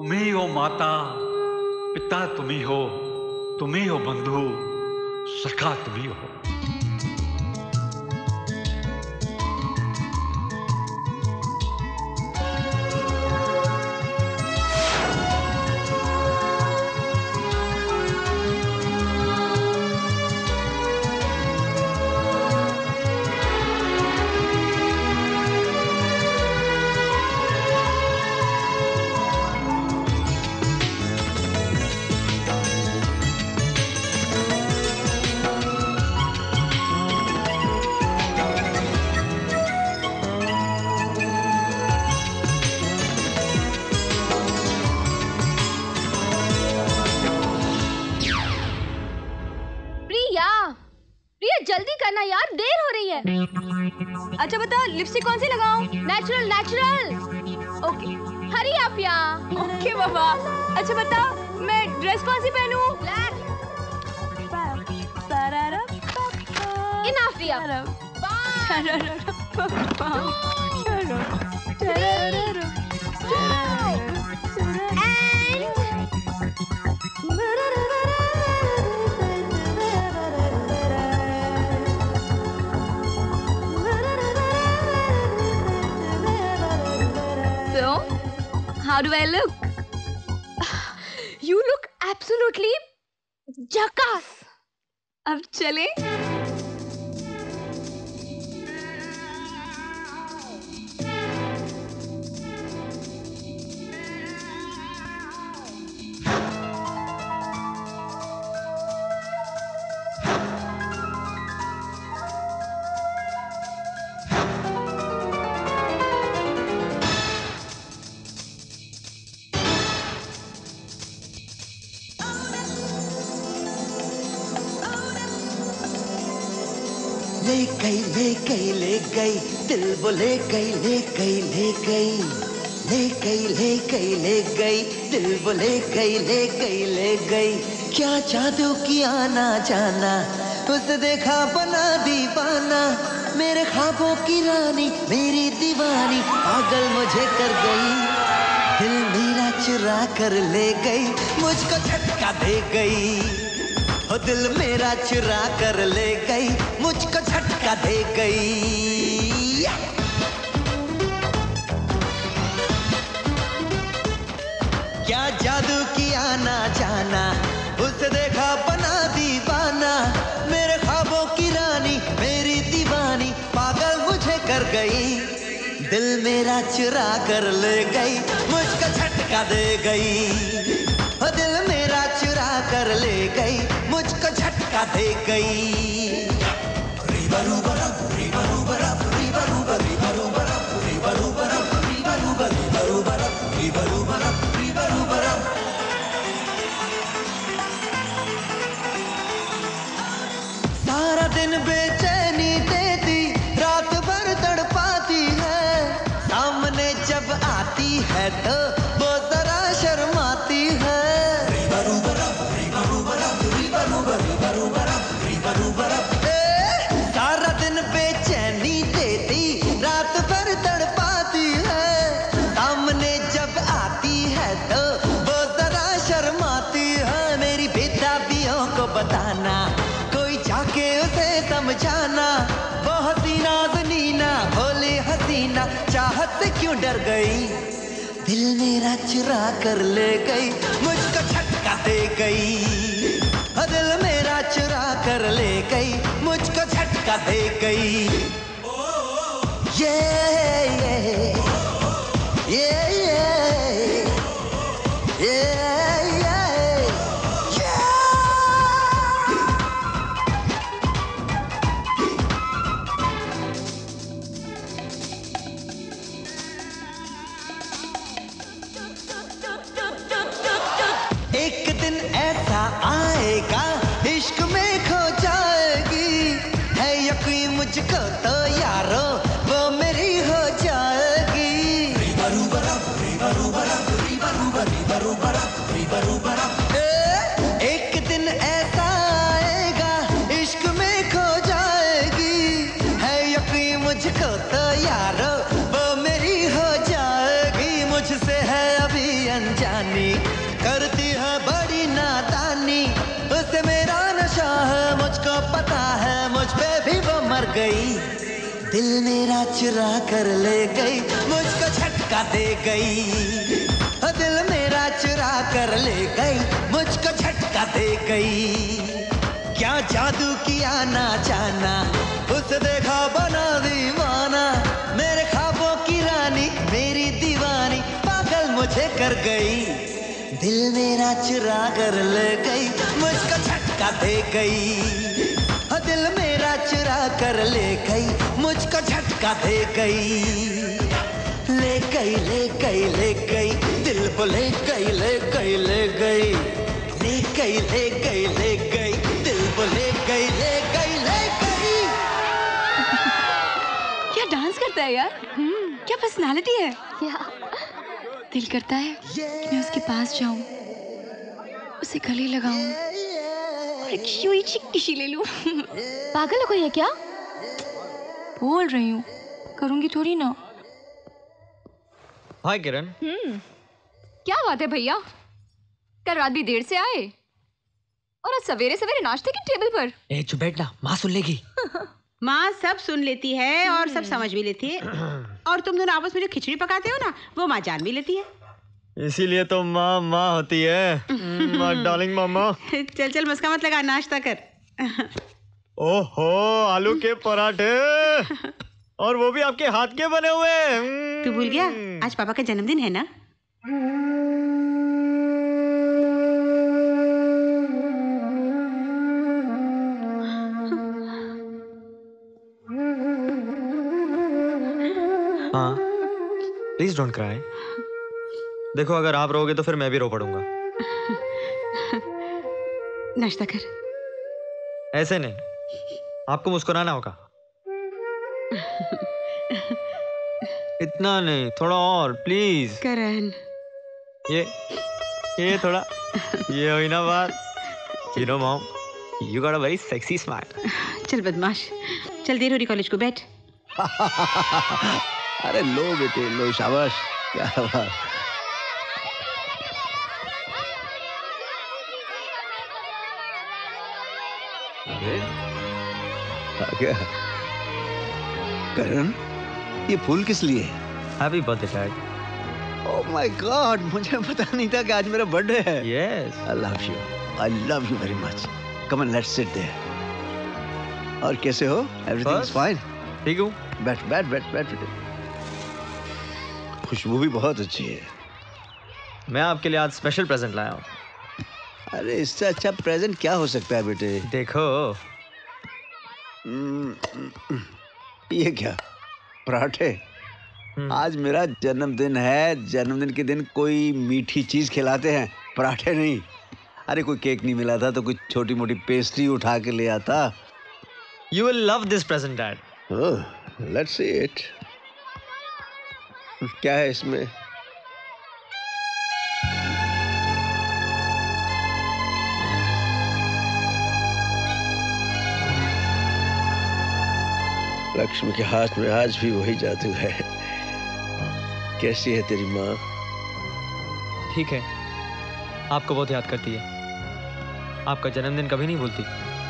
तुम ही हो माता, पिता तुम ही हो बंधु, सखा तुम ही हो। जल्दी करना यार, देर हो रही है। अच्छा बता, लिपस्टिक कौन सी लगाऊं? Natural natural. Okay, hurry up या। ओके बाबा। अच्छा बता, मैं ड्रेस कौन सी पहनूं? Black. Enough Riya. How do I look? You look absolutely jackass. अब चले? ले गई दिल वो ले गई दिल वो ले गई क्या जादू किया ना जाना, उसे देखा बना दीवाना, मेरे ख्वाबों की रानी मेरी दीवानी, पागल मुझे कर गई, दिल मेरा चुरा कर ले गई, मुझको झटका दे गई, ओ दिल मेरा चुरा कर ले गई, मुझको झटका दे गई। क्या जादू किया ना जाना, उसे देखा बना दीवाना, मेरे ख्वाबों की रानी मेरी दीवानी, पागल मुझे कर गई, दिल मेरा चुरा कर ले गई, मुझको झटका दे गई, ओ दिल मेरा चुरा कर ले गई, मुझको झटका दे गई। सारा दिन बेचैनी देती, रात भर तड़पाती है, सामने जब आती है तो वो जरा शर्माती है। सारा दिन बेचैनी देती, रात भर तड़पाती है, सामने जब आती है तो वो जरा शर्माती है, मेरी बेताबियों को बताना, कोई जाके उसे समझाना, वो हसीना ज़नीना भोले हसीना, चाहत से क्यों डर गई, दिल मेरा चुरा कर ले गई, मुझको झटका दे गई, दिल मेरा चुरा कर ले गई, मुझको झटका दे गई। ये एक दिन ऐसा आएगा, इश्क में खो जाएगी, है यकीन मुझको तो यारो वो मेरी हो जाएगी। जानी, करती है बड़ी नादानी। उसे मेरा नशा है, मुझको पता है, मुझ पे भी वो मर गई। दिल मेरा चुरा कर ले गई, मुझको झटका दे गई। दिल मेरा चुरा कर ले गई, मुझको झटका दे गई। क्या जादू किया ना जाना, उसे देखा बना दीवाना। मेरे ख्वाबों की रानी, मेरी दीवानी, पागल मुझे कर गई। दिल मेरा चुरा कर ले गई, मुझको झटका दे गई। दिल मेरा चुरा कर ले गई, मुझको झटका दे गई। ले गई, ले गई, ले गई, दिल को ले गई, ले गई, ले गई। ले गई, ले गई, ले गई, दिल को ले गई, ले गई, ले गई। क्या डांस करता है यार, क्या पर्सनालिटी है। दिल करता है कि मैं उसके पास जाऊं, उसे गले लगाऊं और एक किसी ले लूं। पागल हो गई है क्या? बोल रही हूँ, करूंगी थोड़ी ना। हाय किरण। क्या बात है भैया, कल रात भी देर से आए और आज सवेरे सवेरे नाश्ते की टेबल पर। ए चुप बैठ ना, माँ सुन लेगी। माँ सब सुन लेती है और सब समझ भी लेती है। और तुम दोनों आपस में जो खिचड़ी पकाते हो ना, वो माँ जान भी लेती है। इसीलिए तो माँ माँ होती है। माँ डार्लिंग मामा। चल चल मस्का मत लगा, नाश्ता कर। ओहो, आलू के पराठे, और वो भी आपके हाथ के बने हुए। तू भूल गया, आज पापा का जन्मदिन है ना। हाँ, प्लीज डोंट क्राई। देखो, अगर आप रोगे तो फिर मैं भी रो पड़ूंगा। नाश्ता कर। ऐसे नहीं, आपको मुस्कुराना होगा। इतना नहीं, थोड़ा और प्लीज। करण, ये थोड़ा, ये हुई ना बात। You know mom, you got a very sexy smile. चल बदमाश, चल देर हो रही कॉलेज को, बैठ। अरे लो बेटे लो, शाबाश, क्या बात। क्या करण, ये फूल किस लिए? Happy birthday, Dad. Oh my god, मुझे पता नहीं था कि आज मेरा बर्थडे है। Yes. I love you very much. Come on, let's sit there. और कैसे हो? Everything is fine. ठीक हूँ। बैठ बैठ बैठ बैठ बेटे। खुशबू भी बहुत अच्छी है। मैं आपके लिए आज स्पेशल प्रेजेंट लाया हूँ। अरे इससे अच्छा प्रेजेंट क्या हो सकता है बेटे? देखो। ये क्या, पराठे? आज मेरा जन्मदिन है, जन्मदिन के दिन कोई मीठी चीज खिलाते हैं, पराठे नहीं। अरे कोई केक नहीं मिला था तो कोई छोटी मोटी पेस्ट्री उठा के ले आता। You will love this present, Dad. Oh, let's see it. क्या है इसमें? लक्ष्मी के हाथ में आज भी वही जादू है। कैसी है तेरी माँ? ठीक है, आपको बहुत याद करती है, आपका जन्मदिन कभी नहीं भूलती।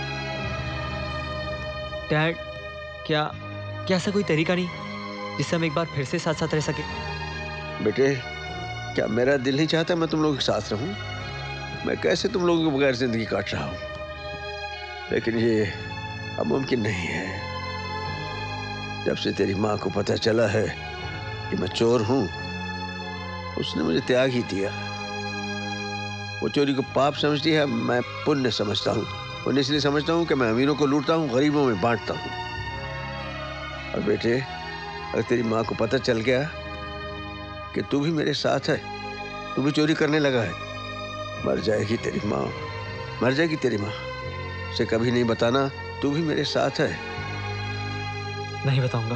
डैड, क्या ऐसा कोई तरीका नहीं जिससे हम एक बार फिर से साथ साथ रह सके? बेटे, क्या मेरा दिल नहीं चाहता मैं तुम लोगों के साथ रहूं? मैं कैसे तुम लोगों के बगैर जिंदगी काट रहा हूं, लेकिन ये अब मुमकिन नहीं है। जब से तेरी माँ को पता चला है कि मैं चोर हूं, उसने मुझे त्याग ही दिया। वो चोरी को पाप समझती है, मैं पुण्य समझता हूँ। पुण्य इसलिए समझता हूँ कि मैं अमीरों को लूटता हूँ, गरीबों में बांटता हूँ। और बेटे, अगर तेरी माँ को पता चल गया कि तू भी मेरे साथ है, तू भी चोरी करने लगा है, मर जाएगी तेरी माँ, मर जाएगी तेरी माँ। उसे कभी नहीं बताना तू भी मेरे साथ है। नहीं बताऊंगा।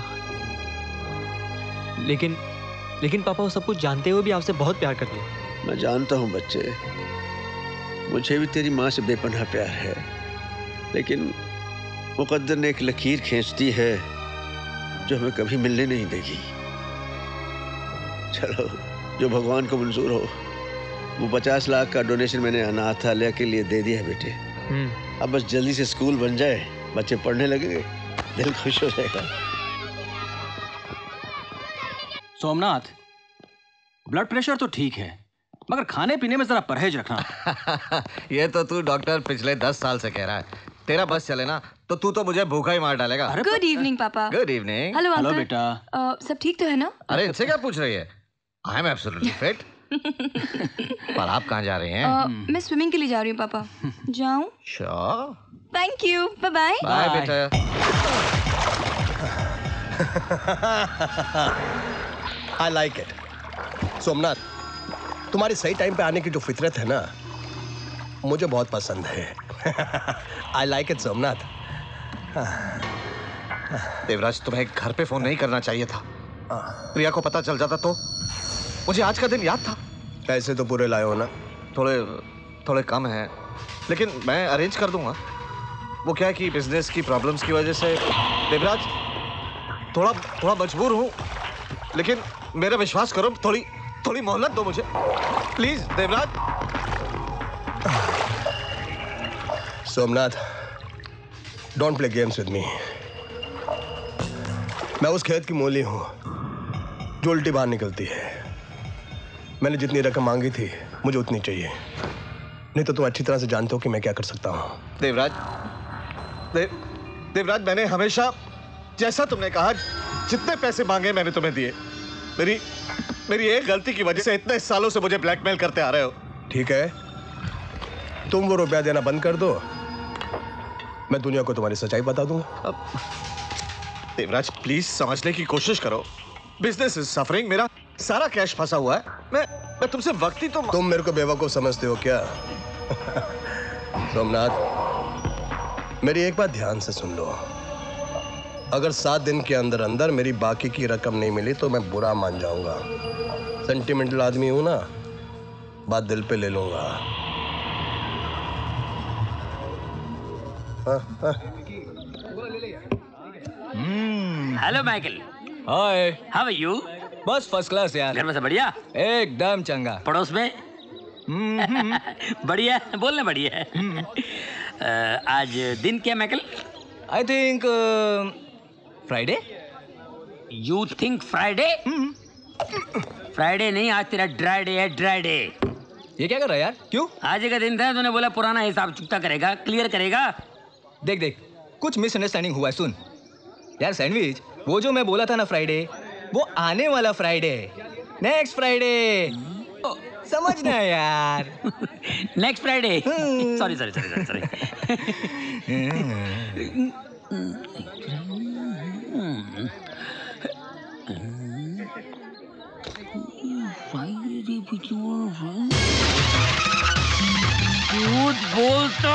लेकिन पापा वो सब कुछ जानते हुए भी आपसे बहुत प्यार करते हैं। मैं जानता हूँ बच्चे, मुझे भी तेरी माँ से बेपनाह प्यार है, लेकिन मुकद्दर ने एक लकीर खींचती है जो हमें कभी मिलने नहीं देगी। चलो, जो भगवान को मंजूर हो वो 50 लाख का डोनेशन मैंने अनाथालय के लिए दे दिया है बेटे। अब बस जल्दी से स्कूल बन जाए, बच्चे पढ़ने लगेंगे, दिल खुश हो जाएगा। सोमनाथ, ब्लड प्रेशर तो ठीक है, मगर खाने पीने में जरा परहेज रखना। ये तो तू डॉक्टर पिछले 10 साल से कह रहा है। तेरा बस चले ना तो तू तो मुझे भूखा ही मार डालेगा। गुड इवनिंग पापा। Good evening. Hello hello uncle. बेटा। सब ठीक तो है ना? अरे इनसे क्या पूछ रही है? I am absolutely fit. पर आप कहाँ जा रहे हैं? मैं स्विमिंग के लिए जा रही हूँ पापा। जाऊँ? Sure. Thank you, bye bye. Bye बेटा। I like it. सोमनाथ, तुम्हारी सही टाइम पे आने की जो फितरत है ना, मुझे बहुत पसंद है। I like it Somnath. Devraj, तुम्हें घर पे फोन नहीं करना चाहिए था। प्रिया को पता चल जाता तो? मुझे आज का दिन याद था। पैसे तो पूरे लाए हो ना? थोड़े कम हैं, लेकिन मैं अरेंज कर दूंगा। वो क्या है कि बिजनेस की प्रॉब्लम्स की वजह से देवराज थोड़ा मजबूर हूँ, लेकिन मेरा विश्वास करो, थोड़ी मोहलत दो मुझे please Devraj. Somnath, don't play games with me. मैं उस खेत की मूली हूं जो उल्टी बाहर निकलती है। मैंने जितनी रकम मांगी थी मुझे उतनी चाहिए, नहीं तो तुम अच्छी तरह से जानते हो कि मैं क्या कर सकता हूं। देवराज, मैंने हमेशा जैसा तुमने कहा जितने पैसे मांगे मैंने तुम्हें दिए। मेरी एक गलती की वजह से इतने सालों से मुझे ब्लैकमेल करते आ रहे हो। ठीक है, तुम वो रुपया देना बंद कर दो, मैं दुनिया को तुम्हारी सच्चाई बता दूंगा। देवराज, प्लीज समझने की कोशिश करो। बिजनेस इज सफरिंग, मेरा सारा कैश फंसा हुआ है। मैं तुमसे वक्त ही तो। तुम मेरे को बेवकूफ समझते हो क्या? सोमनाथ, मेरी एक बात ध्यान से सुन लो। अगर 7 दिन के अंदर अंदर मेरी बाकी की रकम नहीं मिली तो मैं बुरा मान जाऊंगा। सेंटिमेंटल आदमी हूं ना, बात दिल पे ले लूंगा। Hello Michael. Hi. How are you? बस फर्स्ट क्लास यार। घर में सब बढ़िया? एकदम चंगा। पड़ोस में? बढ़िया, बोलना बढ़िया। आज दिन क्या Michael? I think Friday. You think Friday? Friday नहीं, आज तेरा ड्राई डे है, ड्राई डे। ये क्या कर रहा है यार? क्यों? आज का दिन था, तूने बोला पुराना हिसाब चुकता करेगा, क्लियर करेगा। देख कुछ मिसअंडरस्टैंडिंग हुआ है। सुन यार, सैंडविच, वो जो मैं बोला था ना फ्राइडे, वो आने वाला फ्राइडे, नेक्स्ट फ्राइडे। समझना यार। Next Friday. सॉरी। झूठ बोलता।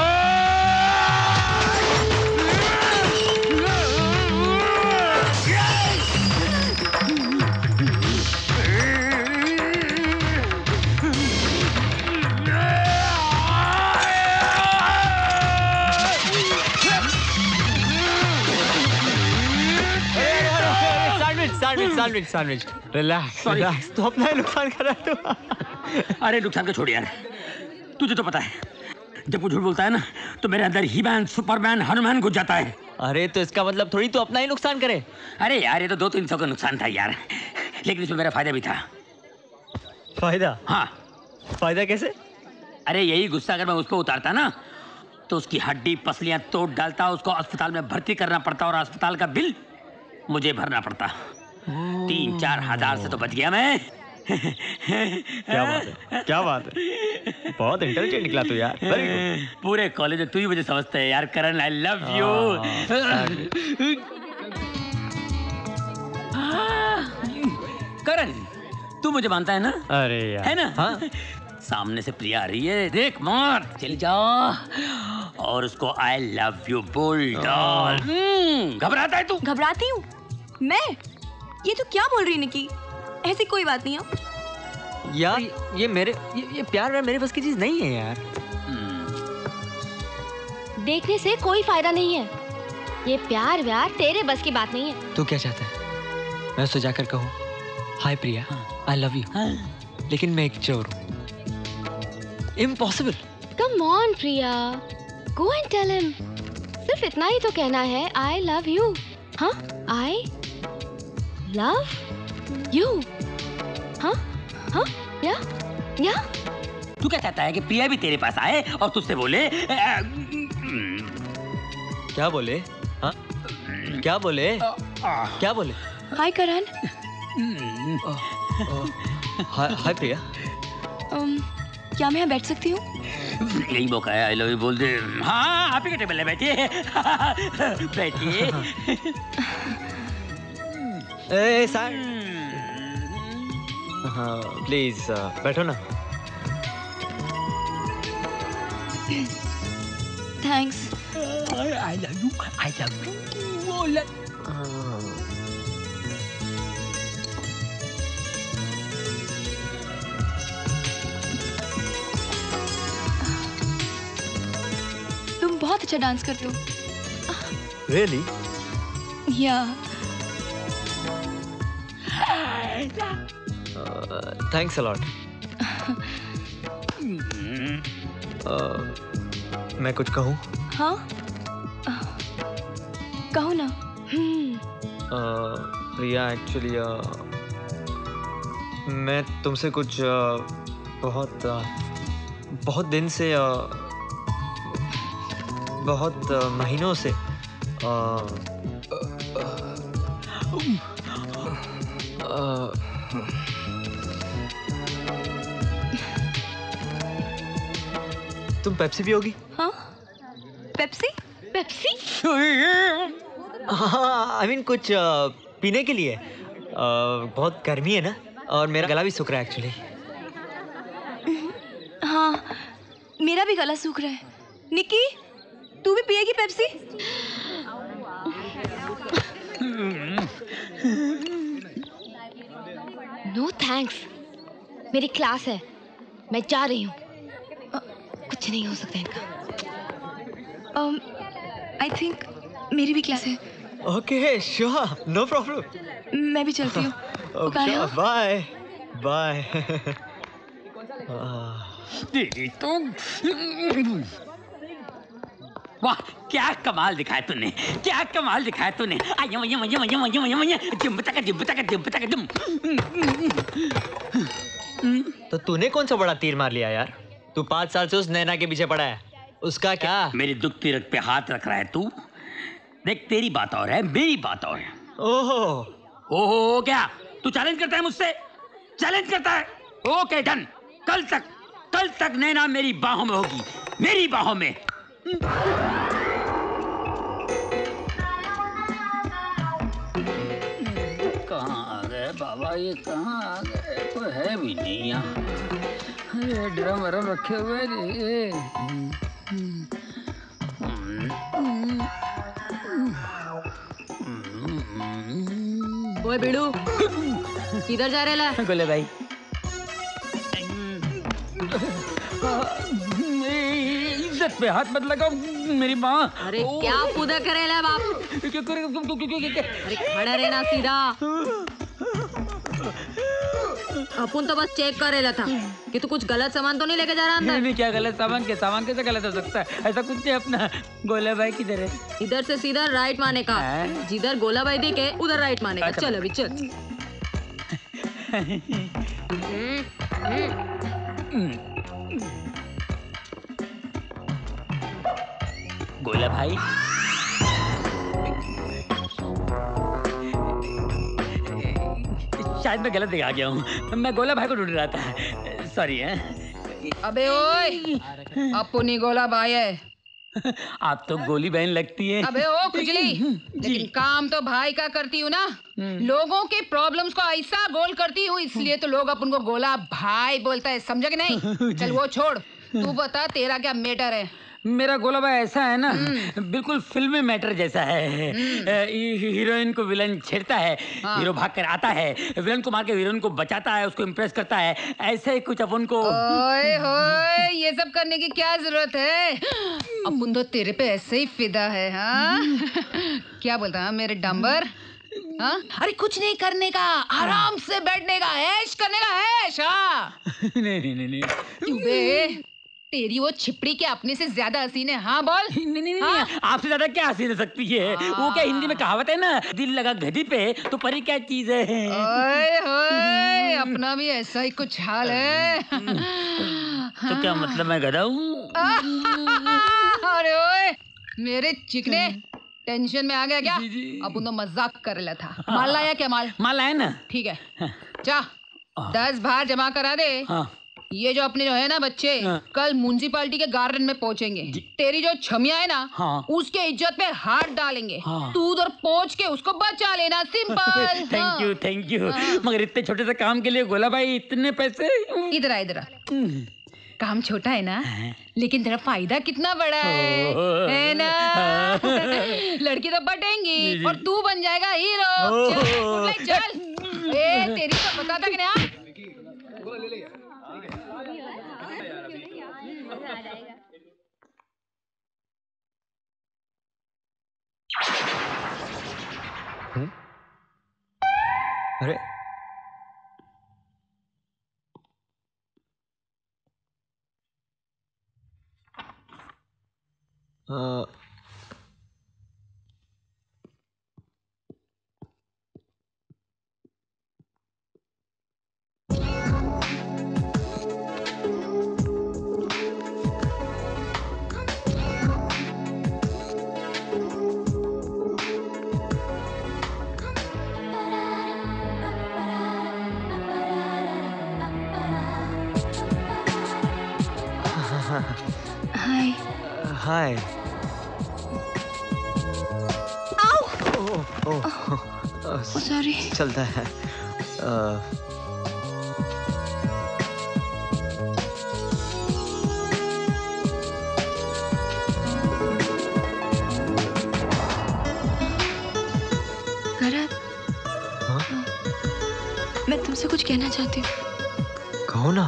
Sandwich relax. तो अपना ही नुकसान कर रहा है तू। अरे नुकसान को छोड़ यार, तुझे तो पता है जब वो झूठ बोलता है ना तो मेरे अंदर ही मैन, सुपरमैन, हनुमान घुस जाता है। अरे तो इसका मतलब थोड़ी तो अपना ही नुकसान करे। अरे यार, ये तो 200-300 का नुकसान था यार, लेकिन इसमें मेरा फायदा भी था। फायदा? हाँ। फायदा कैसे? अरे यही गुस्सा अगर मैं उसको उतारता ना तो उसकी हड्डी पसलियां तोड़ डालता, उसको अस्पताल में भर्ती करना पड़ता और अस्पताल का बिल मुझे भरना पड़ता। 3-4 हजार से तो बच गया मैं। क्या बात है, बहुत इंटेलिजेंट निकला तू यार। पूरे कॉलेज में तू ही मुझे समझता है यार। करण, आई लव यू। करण, तू मुझे मानता है ना? अरे यार, है ना? हाँ? सामने से प्रिया आ रही है, देख मार, चल जाओ और उसको आई लव यू बोल डाल। घबराता है तू? घबराती हूँ मैं? ये तो क्या बोल रही है निकी? ऐसी कोई बात नहीं है यार। ये प्यार मेरे बस की चीज नहीं है यार। देखने से कोई फायदा नहीं है। ये प्यार व्यार तेरे बस की बात नहीं है। तू क्या चाहता है? मैं उससे जाकर कहूँ, हाय प्रिया, आई लव यू, लेकिन मैं एक चोर हूँ। Impossible. Come on Priya, go and tell him. सिर्फ इतना ही तो कहना है, आई लव यू। हाँ, आई लव यू। हाँ हाँ, या तू क्या चाहता है कि प्रिया भी तेरे पास आए और तुझसे बोले क्या बोले? हाँ क्या बोले? क्या बोले? हाय करण। हाय प्रिया। क्या मैं यहाँ बैठ सकती हूँ? यही मौका है, आई लव यू बोल दे। हाँ आप ही के टेबल है, बैठिए बैठिए। सर हाँ प्लीज बैठो ना। थैंक्स। आई लव यू बोल। तुम बहुत अच्छा डांस करते हो। रियली? या थैंक्स अ लॉट। मैं कुछ कहूँ? हाँ कहो ना। प्रिया एक्चुअली मैं तुमसे कुछ बहुत दिन से बहुत महीनों से तुम पेप्सी पियोगी? हाँ पेप्सी? पेप्सी? हाँ आई मीन कुछ पीने के लिए। बहुत गर्मी है ना और मेरा गला भी सूख रहा है एक्चुअली। हाँ मेरा भी गला सूख रहा है। निक्की तू भी पिएगी पेप्सी? नो थैंक्स, मेरी क्लास है, मैं जा रही हूँ। कुछ नहीं हो सकता इनका। आई थिंक मेरी भी क्लास है। Okay sure, no problem. मैं भी चलती हूँ। Bye bye. वाह क्या कमाल दिखाया तूने, क्या कमाल दिखाया तूने। तो तूने कौन सा बड़ा तीर मार लिया यार? तू 5 साल से उस नैना के पीछे पड़ा है, उसका क्या? मेरी दुखती रग पे हाथ रख रहा है तू। देख तेरी बात और है, मेरी बात और है। ओहो क्या तू चैलेंज करता है मुझसे? चैलेंज करता है? Okay done. कल तक नैना मेरी बाहों में होगी, मेरी बाहों में। कहाँ आ गए बाबा, ये कहाँ आ गए? कोई है भी नहीं यहाँ। अरे ड्रम वरम रखे हुए रे। ओए बिड़ू, किधर जा रहे ला? गोले भाई इज्जत पे हाथ मत लगाओ मेरी माँ। अरे क्या पूजा करेला बाप? अरे खड़ा रहना सीधा। अपन तो बस चेक करेला था कि तू कुछ गलत सामान तो नहीं लेके जा रहा अंदर। नहीं क्या गलत सामान? के सामान कैसे गलत हो सकता है? ऐसा कुछ नहीं। अपना गोला भाई किधर है? इधर से सीधा राइट मारने का। जिधर गोला भाई दिखे उधर राइट मारने का। चल अभी चल। गोला भाई शायद मैं गलत जगह आ गया हूँ। मैं गोला भाई को ढूंढ रहा था, सॉरी है। अबे ओए, अपनी गोला भाई है। आप तो गोली बहन लगती है। अबे ओ खुजली, लेकिन काम तो भाई का करती हूँ ना। लोगों के प्रॉब्लम्स को ऐसा गोल करती हूँ, इसलिए तो लोग अपन को गोला भाई बोलता है, समझा कि नहीं? चल वो छोड़, तू बता तेरा क्या मैटर है? मेरा गोला भाई ऐसा है ना, बिल्कुल फिल्मी मैटर जैसा है। हीरोइन को विलन छेड़ता है, हीरो भाग कर आता है, विलन को मार के हीरोइन को बचाता है, उसको इम्प्रेस करता है। ऐसे ही कुछ अपन को। ओए होए, ये सब करने की क्या जरूरत है? अपन तो तेरे पे ऐसे ही फिदा है। हाँ क्या बोलता है मेरे डंबर? हाँ अरे कुछ नहीं करने का, आराम से बैठने का, ऐश करने का, ऐश। हाँ नहीं क्यों बे? तेरी वो छिपड़ी के अपने से ज्यादा हसीन है। हाँ बोल। नहीं, आपसे ज्यादा क्या हसीन हो सकती है? वो क्या हिंदी में कहावत है ना, दिल लगा गधी पे तो परी क्या चीज है। ओए होए, अपना भी ऐसा ही कुछ हाल है। तो क्या मतलब मैं गधा हूँ? अरे ओए मेरे चिकने, टेंशन में आ गया क्या? अब तो मजाक कर रहा था। माल लाया क्या? माल लाया ना। ठीक है, जा 10 बार जमा करा दे। ये जो अपने जो है ना बच्चे, कल म्युनिसिपालिटी के गार्डन में पहुंचेंगे। तेरी जो छमिया है ना, उसके इज्जत पे हाथ डालेंगे। तू उधर पहुंच के उसको बचा लेना, सिंपल। Thank you. मगर इतने छोटे से काम के लिए गोला भाई इतने पैसे? इधर आ। काम छोटा है ना, लेकिन तेरा फायदा कितना बड़ा है ना? लड़की तो बटेंगी और तू बन जाएगा हीरो। चल तेरी तो बताता कि ना। अरे हाय। सॉरी। चलता है। करत, मैं तुमसे कुछ कहना चाहती हूँ। कहो ना।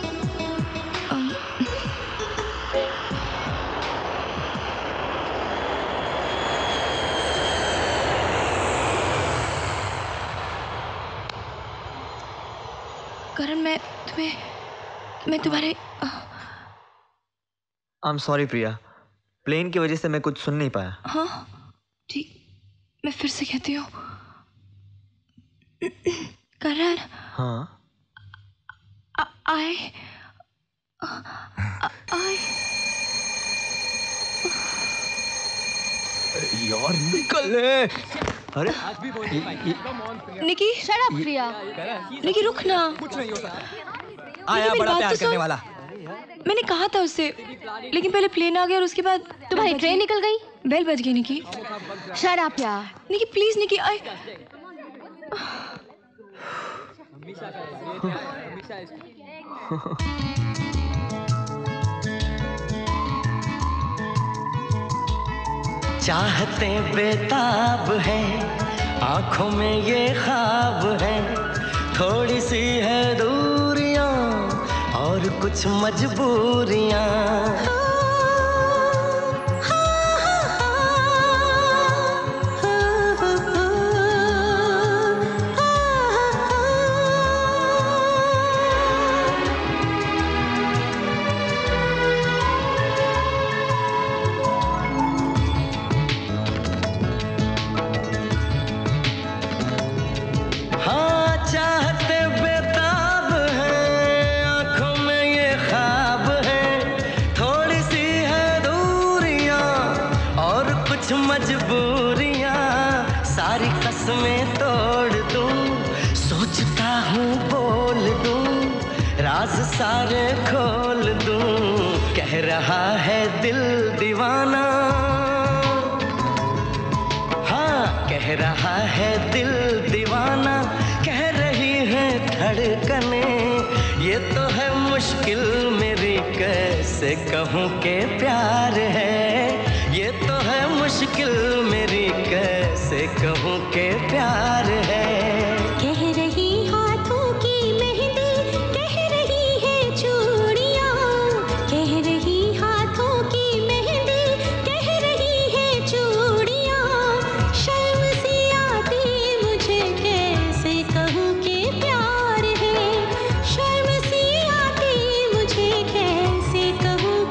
करण, मैं तुम्हारे I'm sorry प्रिया, प्लेन की वजह से मैं कुछ सुन नहीं पाया। हाँ ठीक, मैं फिर से कहती हूँ। करण। हाँ आए यार निकल ले। अरे निकी, शट अप प्रिया। निकी रुक ना। कुछ नहीं होता। आया बड़ा प्यार करने वाला। मैंने कहा था उससे, लेकिन पहले प्लेन आ गया और उसके बाद तुम्हारी ट्रेन निकल गई। बेल बज गई। निकी शट अप यार। निकी प्लीज। निकी चाहते बेताब है, आंखों में ये ख्वाब है, थोड़ी सी है दूरियां और कुछ मजबूरियां। में तोड़ दूं, सोचता हूँ बोल दूं, राज सारे खोल दूं, कह रहा है दिल दीवाना, हाँ कह रहा है दिल दीवाना, कह रही है धड़कने, ये तो है मुश्किल मेरी कैसे कहूँ के प्यार है, ये तो है मुश्किल मेरी कैसे कहूँ के प्यार है। कह रही हाथों की मेहंदी, कह रही है चूड़ियाँ, कह रही हाथों की मेहंदी, कह रही है चूड़ियाँ, शर्म सी आती मुझे कैसे कहूँ के प्यार है, शर्म सी आती मुझे कैसे कहूँ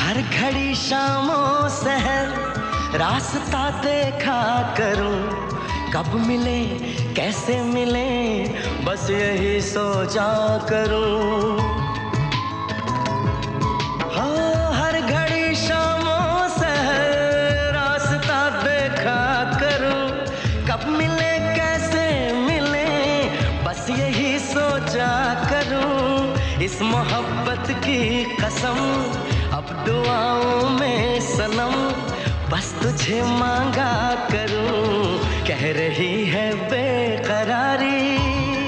हर घड़ी शामों सहर रास्ता देखा करूं, कब मिले कैसे मिले बस यही सोचा करूं। हाँ, हर घड़ी शामों सहर रास्ता देखा करूं, कब मिले कैसे मिले बस यही सोचा करूं। इस मोहब्बत की कसम अब दुआओं में सनम बस तुझे मांगा करूं। कह रही है बेकरारी,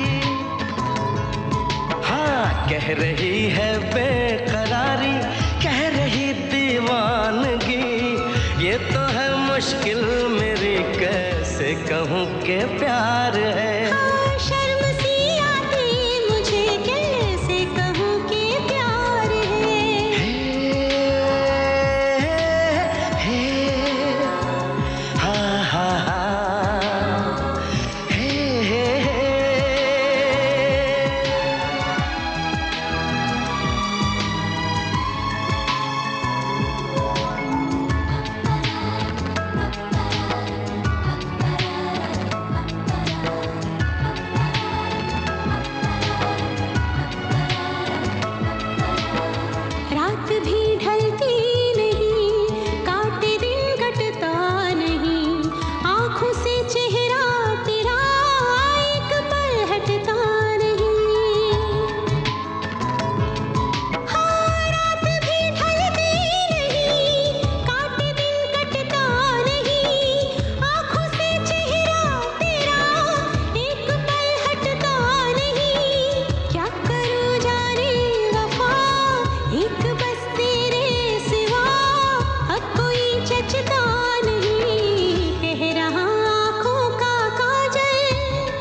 हाँ कह रही है बेकरारी, कह रही दीवानगी। ये तो है मुश्किल मेरी, कैसे कहूँ कि प्यार है। हाँ, शर्म सी आती मुझे, कैसे कहूँ कि प्यार है। हाँ हाँ हाँ, हे। रात भी ढलती नहीं, काटे दिन कटता नहीं, आँखों से चेहरा तेरा एक पल हटता नहीं। हाँ, रात भी ढलती नहीं, काटे दिन कटता नहीं, आँखों से चेहरा तेरा एक पल हटता नहीं। क्या करूँ जाने वफा, एक बस तेरे सिवा अब कोई जचता नहीं। कह रहा आँखों का काजल,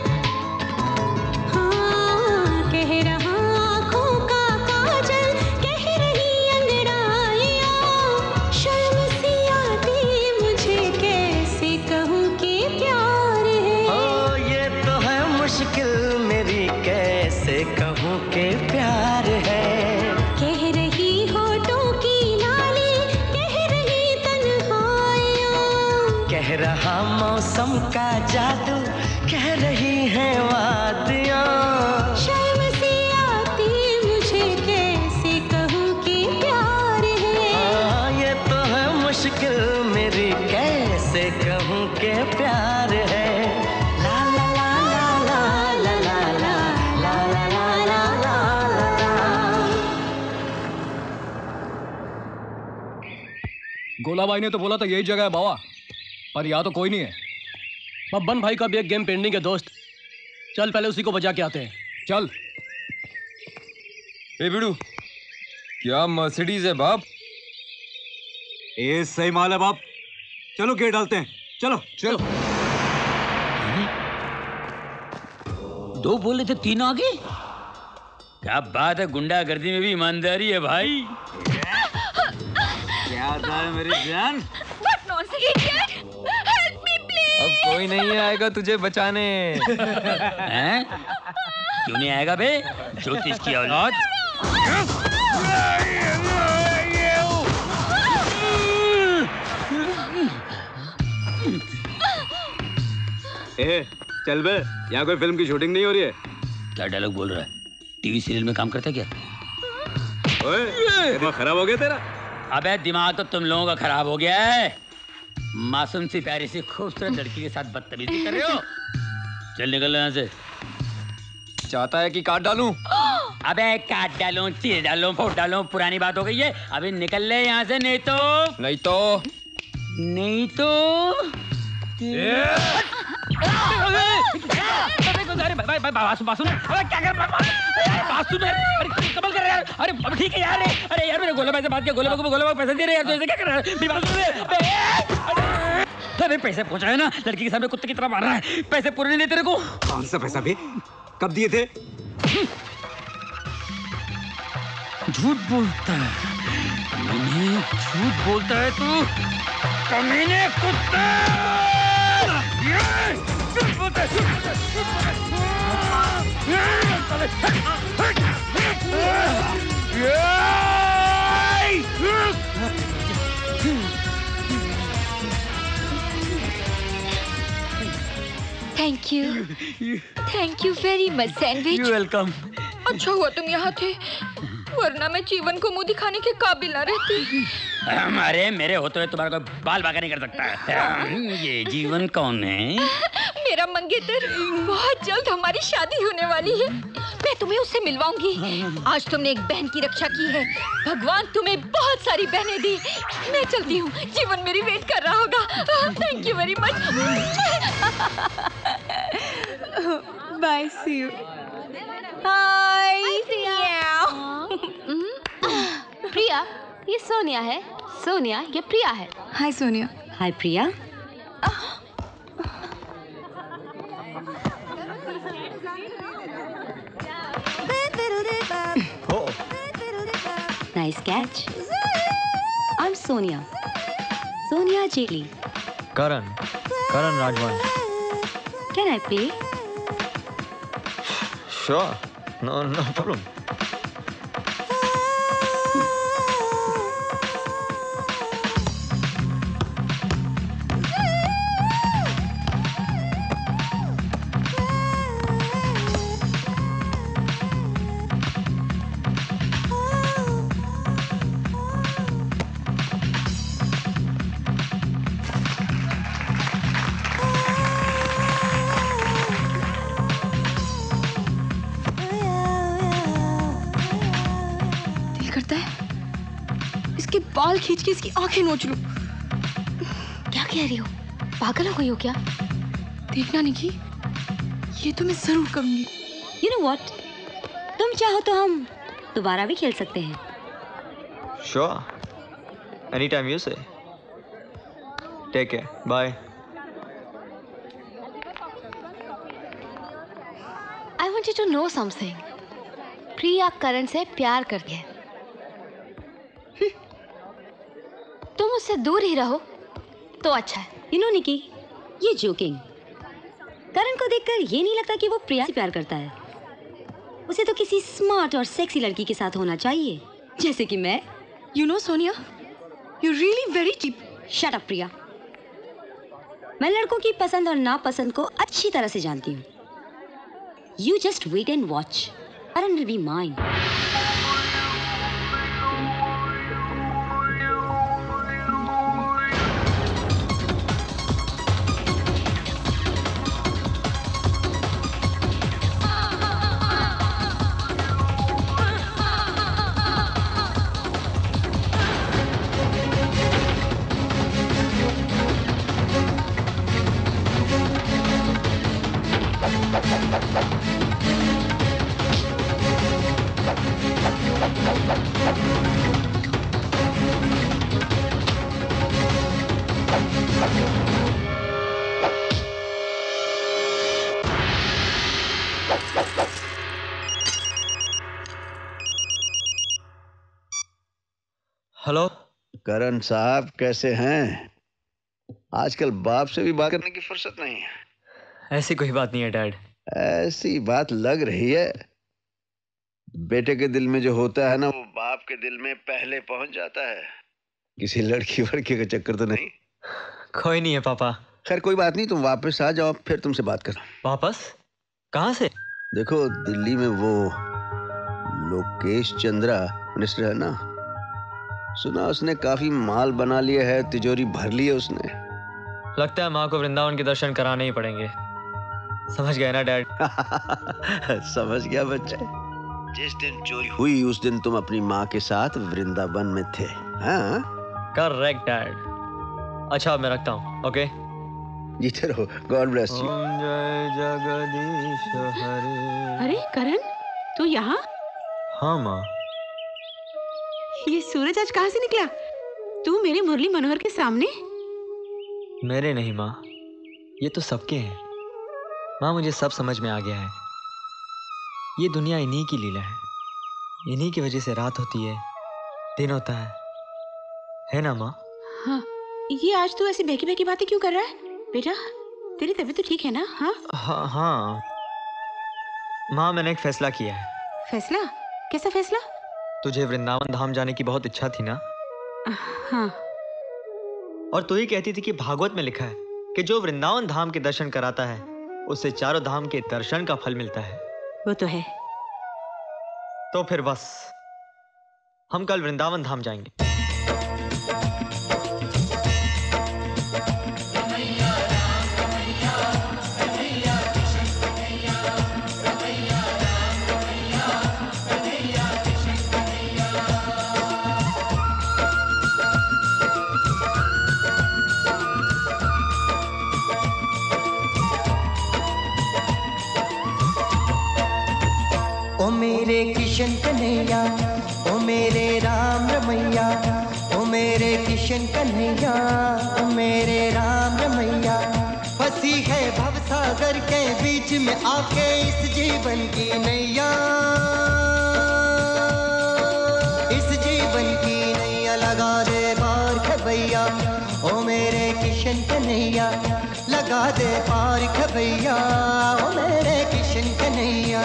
हाँ कह रहा आँखों का काजल, कह रही अंगड़ाइयाँ। शर्म सी आती मुझे, कैसे कहूँ कि प्यार है। ओ ये तो है मुश्किल मेरी, कैसे कहूँ कि प्यार है। कह रही होठों की लाली, कह रही तन्हाइयाँ। कह रहा मौसम का जादू, कह रही है वादियाँ। शर्म सी आती मुझे, कैसे कहूँ कि प्यार है। हाँ, ये तो है मुश्किल मेरी, कैसे कहूँ कि प्यार है। ला ला ला ला ला ला ला ला ला ला ला ला ला ला। गोला भाई ने तो बोला था यही जगह है बाबा, पर यहाँ तो कोई नहीं है। बब्बन भाई का भी एक गेम पेंडिंग है दोस्त, चल पहले उसी को बजा के आते हैं। चल। ए बिड़ू, क्या मर्सिडीज है बाप। ये सही माल है बाप, चलो गेट डालते हैं। चलो चलो। दो बोले थे तीन आ गए। क्या बात है, गुंडागर्दी में भी ईमानदारी है भाई। क्या था मेरी जान। What nonsense, idiot! Help me, please! अब कोई नहीं आएगा तुझे बचाने। हैं? क्यों नहीं आएगा बे? ज्योतिष की औलाद। ए, चल बे, यहाँ कोई फिल्म की शूटिंग नहीं हो रही है। क्या डायलॉग बोल रहा है? टीवी सीरियल में काम करता है क्या? ओए, दिमाग खराब हो गया तेरा? अबे दिमाग तो तुम लोगों का खराब हो गया है। मासूम सी प्यारी सी खूबसूरत लड़की के साथ बदतमीजी कर रहे हो। चल निकल यहाँ से। चाहता है कि काट डालूं? अबे काट डालूं, चीर डालूं, फोड़ डालूं, पुरानी बात हो गई है। अभी निकल ले यहाँ से, नहीं तो अरे ठीक है यार। अरे यार मेरे गोले भाई से बात किया, गोले भाई पैसे दे रहे यार, तो ऐसे क्या कर रहा है? अरे पैसे पहुंचाए ना, लड़की के सामने कुत्ते की तरह मार रहा है। पैसे पूरे नहीं देते तेरे को। कौन सा पैसा भी? कब दिए थे? झूठ बोलता है, झूठ बोलता है तू, कमीने कुत्ते। Thank you very much sandwich. You welcome. अच्छा हुआ तुम यहाँ थे, वरना मैं जीवन को मुंह दिखाने के काबिल न रहती। अरे मेरे होते हुए तुम्हारा कोई बाल बाका नहीं कर सकता है। ये जीवन कौन है? मेरा मंगेतर, बहुत जल्द हमारी शादी होने वाली है। मैं तुम्हें उससे मिलवाऊंगी। आज तुमने एक बहन की रक्षा की है, भगवान तुम्हें बहुत सारी बहनें दी। मैं चलती हूँ, जीवन मेरी वेट कर रहा होगा। Thank you very much. Bye, see you. Hi Priya, ये सोनिया है। सोनिया, ये प्रिया है। हाय सोनिया। हाय प्रिया। Nice catch. I'm Sonia. Sonia Jeli. Karan Rajwan. Can I play? Sure. No problem. बाल खींच के इसकी आंखें नोच लूं। क्या कह रही हो? पागल हो गई हो क्या? देखना निकी, ये तो मैं जरूर करूंगी। You know what? तुम चाहो तो हम दोबारा भी खेल सकते हैं। Sure. Anytime you say. Take care. Bye. I want you to know something. प्रिया करण से प्यार करती है। तुम उससे दूर ही रहो तो अच्छा है। You know निकी, ये जोकिंग। करण को देखकर ये नहीं लगता कि वो प्रिया से प्यार करता है। उसे तो किसी स्मार्ट और सेक्सी लड़की के साथ होना चाहिए, जैसे कि मैं। You know Sonia, you're really very cheap. Shut up प्रिया। मैं लड़कों की पसंद और नापसंद को अच्छी तरह से जानती हूँ। You just wait and watch. Karan will be mine. हेलो करण साहब, कैसे हैं? आजकल बाप से भी बात करने की फुर्सत नहीं है। ऐसी कोई बात नहीं है डैड। ऐसी बात लग रही है। बेटे के दिल में जो होता है ना, वो बाप के दिल में पहले पहुंच जाता है। किसी लड़की वड़की का चक्कर तो नहीं? कोई नहीं है पापा। खैर कोई बात नहीं, तुम वापस आ जाओ, फिर तुमसे बात करो। वापस? कहाँ से? देखो, दिल्ली में वो लोकेश चंद्रा मिनिस्टर है ना, सुना उसने काफी माल बना लिया है, तिजोरी भर ली है उसने। लगता है माँ को वृंदावन के दर्शन कराने ही पड़ेंगे। समझ गए ना डैड? समझ गया बच्चा। जिस दिन चोरी हुई उस दिन तुम अपनी माँ के साथ वृंदावन में थे। हाँ? Correct dad. अच्छा अब मैं रखता हूँ। ओके, जीते रहो। God bless you. जय जगदीश हरे। अरे करण, तू यहाँ? हाँ माँ। ये सूरज आज कहाँ से निकला? तू मेरे मुरली मनोहर के सामने? मेरे नहीं माँ, ये तो सबके हैं। माँ मुझे सब समझ में आ गया है। ये दुनिया इन्हीं की लीला है। इन्हीं की वजह से रात होती है, दिन होता है ना माँ? हाँ, ये आज तू ऐसी बहकी बहकी बातें क्यों कर रहा है? बेटा, तेरी तबीयत तो ठीक है ना? हाँ हाँ माँ, मैंने एक फैसला किया है। फैसला? कैसा फैसला? तुझे वृंदावन धाम जाने की बहुत इच्छा थी ना? हाँ। और तू ही कहती थी कि भागवत में लिखा है कि जो वृंदावन धाम के दर्शन कराता है उससे चारों धाम के दर्शन का फल मिलता है। वो तो है। तो फिर बस हम कल वृंदावन धाम जाएंगे। ओ मेरे किशन कन्हैया, ओ मेरे राम रमैया, ओ मेरे किशन कन्हैया, ओ मेरे राम रमैया। फंसी है भवसागर के बीच में आके इस जीवन की नैया, इस जीवन की नैया लगा दे पार खबैया। ओ मेरे किशन कन्हैया, लगा दे पार खबैया, ओ मेरे किशन कन्हैया।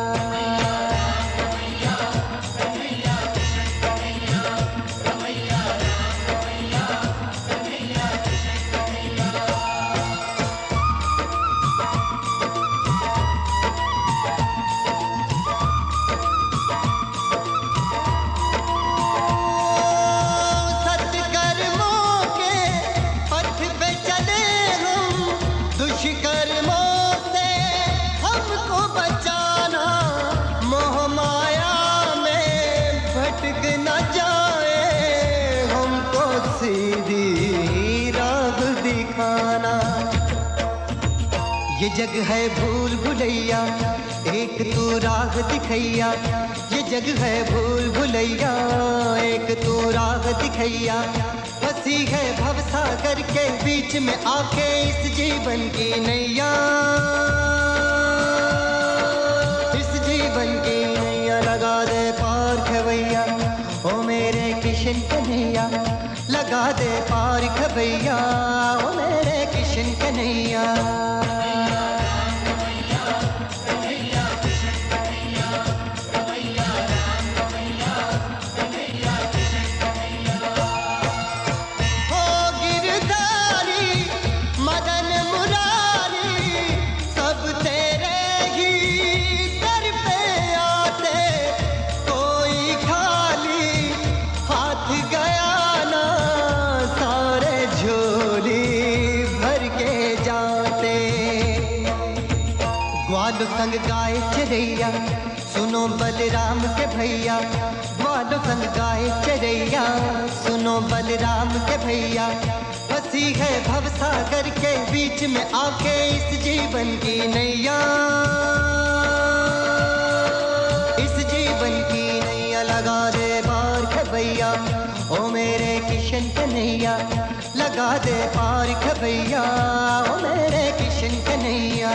ये जग है भूल भुलैया, एक तू राह दिखैया। ये जग है भूल भुलैया, एक तू राह दिखैया। फंसी है भवसागर के बीच में आके इस जीवन की नैया, इस जीवन की नैया लगा दे पार खवैया। ओ मेरे किशन कन्हैया, लगा दे पार खवैया, ओ मेरे किशन कन्हैया। संग गाए चरैया, सुनो बलराम के भैया। ग्वालो संग गाए चरैया, सुनो बलराम के भैया। फंसी है भवसागर के बीच में आके इस जीवन की नैया, इस जीवन की नैया लगा दे पार खबैया। ओ मेरे किशन कन्हैया, लगा दे पार खबैया, ओ मेरे किशन कन्हैया।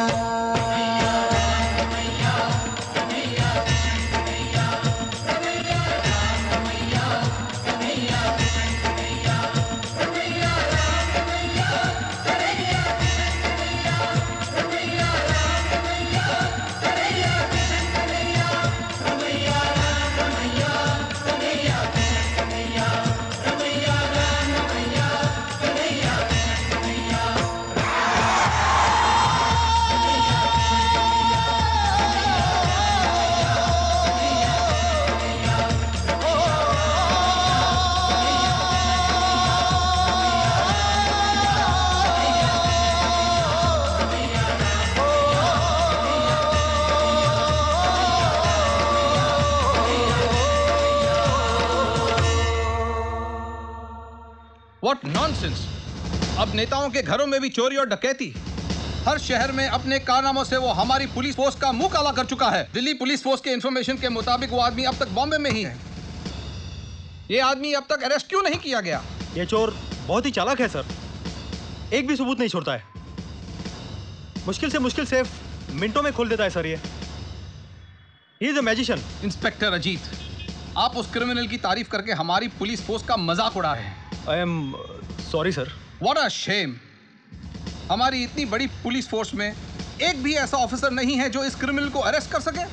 What nonsense! अब नेताओं के घरों में भी चोरी और डकैती। हर शहर में अपने कारनामों से वो हमारी पुलिस फोर्स का मुंह काला कर चुका है। दिल्ली पुलिस फोर्स के इंफॉर्मेशन के मुताबिक वो आदमी अब तक बॉम्बे में ही है। ये आदमी अब तक अरेस्ट क्यों नहीं किया गया? ये चोर बहुत ही चालाक है सर, एक भी सबूत नहीं छोड़ता है। मुश्किल सेफ मिनटों में खोल देता है सर। ये He is a magician। Inspector Ajit, आप उस क्रिमिनल की तारीफ करके हमारी पुलिस फोर्स का मजाक उड़ा रहे हैं। I am sorry sir. What a shame! हमारी इतनी बड़ी पुलिस फोर्स में एक भी ऐसा ऑफिसर नहीं है जो इस क्रिमिनल को अरेस्ट कर सके।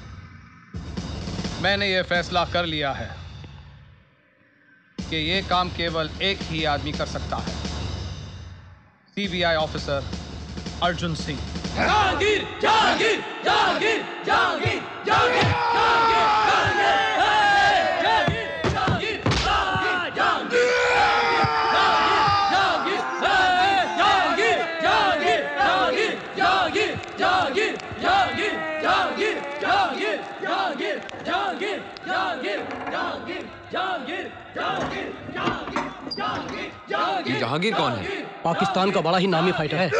मैंने ये फैसला कर लिया है कि ये काम केवल एक ही आदमी कर सकता है, सीबीआई ऑफिसर अर्जुन सिंह। जहांगीर जहांगीर जहांगीर जहांगीर जहांगीर ये जहांगीर कौन है? पाकिस्तान का बड़ा ही नामी फाइटर है।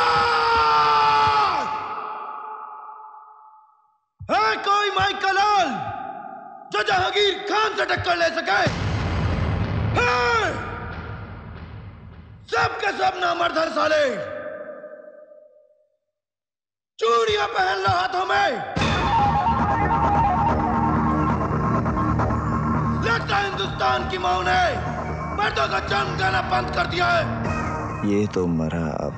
है कोई माइक लाल जो जहांगीर खान से टक्कर ले सके? है? सब के सब नामर्द हैं साले। चूड़ियां पहन लो हाथों में। लगता है हिंदुस्तान की मां ने मर्दों का जंग गाना बंद कर दिया है। ये तो मरा अब।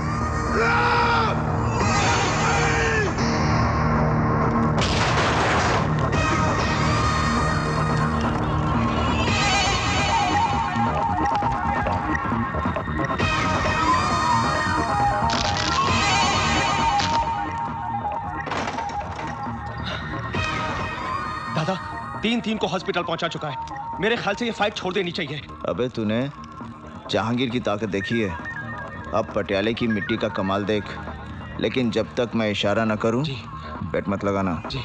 दादा 3-3 को हॉस्पिटल पहुंचा चुका है। मेरे ख्याल से ये फाइट छोड़ देनी चाहिए। अबे तूने जहांगीर की ताकत देखी है, अब पटियाले की मिट्टी का कमाल देख। लेकिन जब तक मैं इशारा न करूं बेट मत लगाना। जी।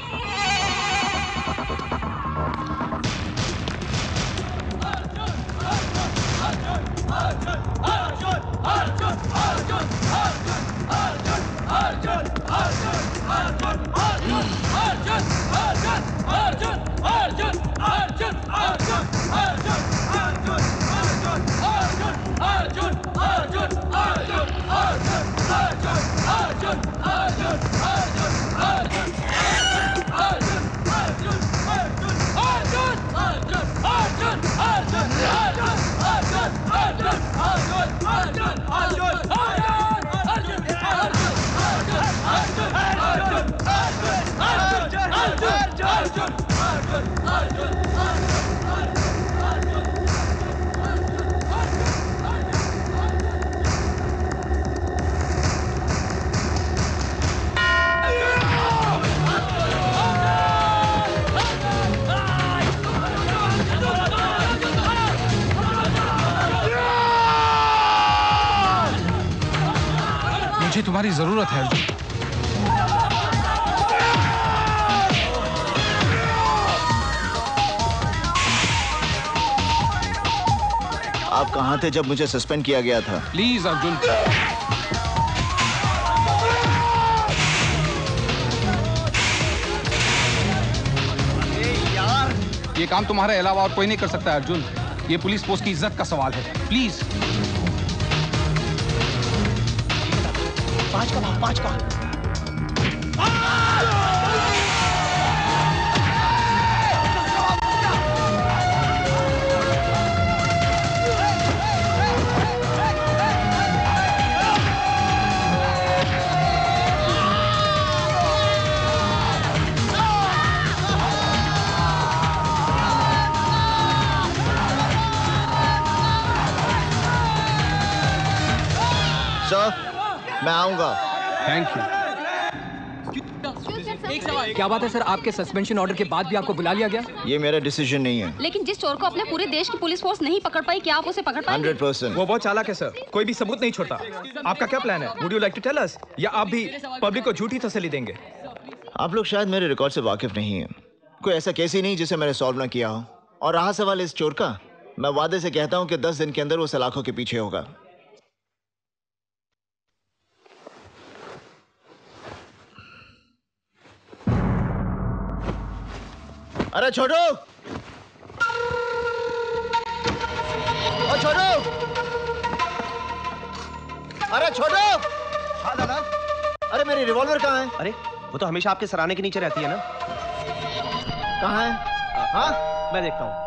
मुझे तुम्हारी जरूरत है अर्जुन। आप कहां थे जब मुझे सस्पेंड किया गया था? प्लीज अर्जुन। ये काम तुम्हारे अलावा और कोई नहीं कर सकता अर्जुन। ये पुलिस फोर्स की इज्जत का सवाल है। प्लीज। 5 का भाव 5 का। मैं आऊंगा। Thank you. क्या बात है सर, आपके सस्पेंशन ऑर्डर के बाद भी आपको बुला लिया गया? ये मेरा डिसीजन नहीं है। लेकिन जिस चोर को अपने पूरे देश की पुलिस फोर्स नहीं पकड़ पाई, क्या आप उसे पकड़ पाएंगे? 100%। वो बहुत चालाक है सर, कोई भी सबूत नहीं छोड़ता। आपका क्या प्लान है? Would you like to tell us? या आप भी पब्लिक को झूठी तसल्ली देंगे? आप लोग शायद मेरे रिकॉर्ड से वाकिफ नहीं हैं। कोई ऐसा केस ही नहीं जिसे मैंने सॉल्व ना किया हो। और रहा सवाल इस चोर का, मैं वादे से कहता हूं कि 10 दिन के अंदर वो सलाखों के पीछे होगा। अरे छोटू! ओ छोटू! अरे छोटू! हाँ दादा। अरे मेरी रिवॉल्वर कहाँ है? अरे वो तो हमेशा आपके सराहने के नीचे रहती है ना। कहाँ है? हाँ? मैं देखता हूँ।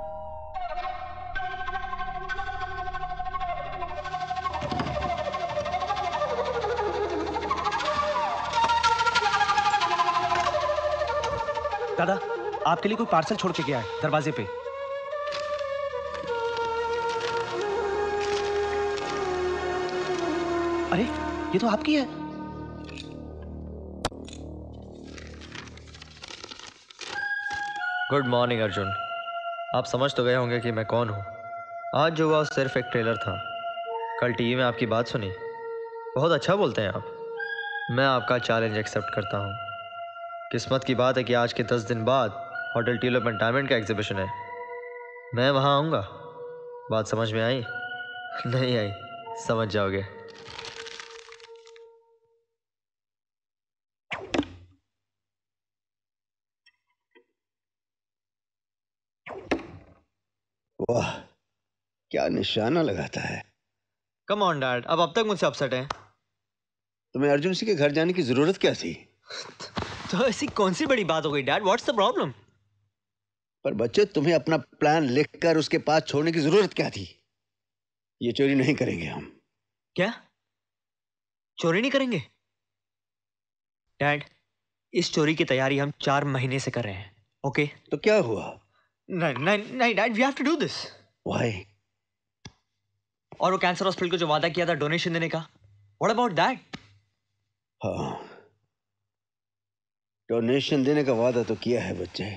दादा, आपके लिए कोई पार्सल छोड़ के गया है दरवाजे पे। अरे ये तो आपकी है। Good morning Arjun. आप समझ तो गए होंगे कि मैं कौन हूँ। आज जो हुआ सिर्फ एक ट्रेलर था। कल टीवी में आपकी बात सुनी, बहुत अच्छा बोलते हैं आप। मैं आपका चैलेंज एक्सेप्ट करता हूँ। किस्मत की बात है कि आज के 10 दिन बाद होटल ट्यूलिप एंड डायमंड का एग्जीबिशन है। मैं वहाँ आऊँगा। बात समझ में आई? नहीं आई, समझ जाओगे। वाह, क्या निशाना लगाता है। कम ऑन डैड, अब तक मुझसे अपसेट हैं। तुम्हें अर्जुन सिंह के घर जाने की जरूरत क्या थी? तो ऐसी कौन सी बड़ी बात हो गई डैड? What's the problem? पर बच्चे, तुम्हें अपना प्लान लिखकर उसके पास छोड़ने की जरूरत क्या थी? ये चोरी नहीं करेंगे हम। क्या चोरी नहीं करेंगे? डैड, इस चोरी की तैयारी हम 4 महीने से कर रहे हैं। ओके तो क्या हुआ? नहीं नहीं नहीं dad, we have to do this. Why? और वो कैंसर हॉस्पिटल को जो वादा किया था डोनेशन देने का, व्हाट अबाउट दैट? हाँ, डोनेशन देने का वादा तो किया है बच्चे।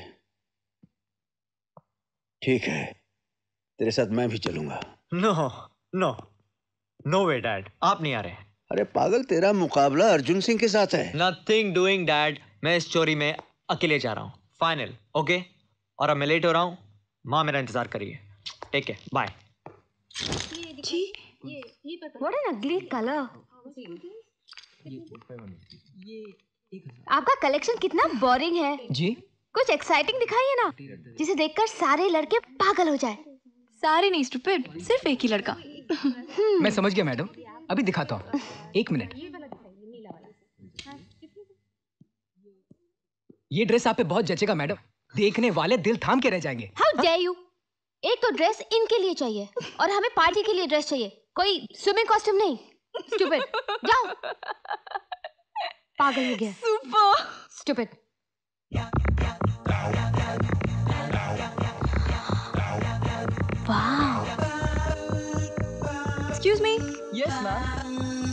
ठीक है, तेरे साथ मैं भी चलूंगा। No no no way dad, आप नहीं आ रहे। अरे पागल, तेरा मुकाबला अर्जुन सिंह के साथ है। नथिंग डूइंग डैड, मैं इस चोरी में अकेले जा रहा हूँ। Final, okay? और अब मैं लेट हो रहा हूँ, माँ मेरा इंतजार करिए। Take care, bye. जी, व्हाट एन अगली कलर। आपका कलेक्शन कितना बोरिंग है जी। कुछ एक्साइटिंग दिखाइए ना, जिसे देखकर सारे लड़के पागल हो जाए। सारे नहीं स्टूपिड, सिर्फ एक ही लड़का। मैं समझ गया मैडम, अभी दिखाता हूँ। 1 मिनट। ये ड्रेस आप पे बहुत जचेगा मैडम, देखने वाले दिल थाम के रह जाएंगे। How dare you. एक तो ड्रेस इनके लिए चाहिए और हमें पार्टी के लिए ड्रेस चाहिए, कोई स्विमिंग कॉस्ट्यूम नहीं। स्टूपिड, जाओ। पागल हो गया। Super stupid. वाह। Excuse me. Yes ma'am.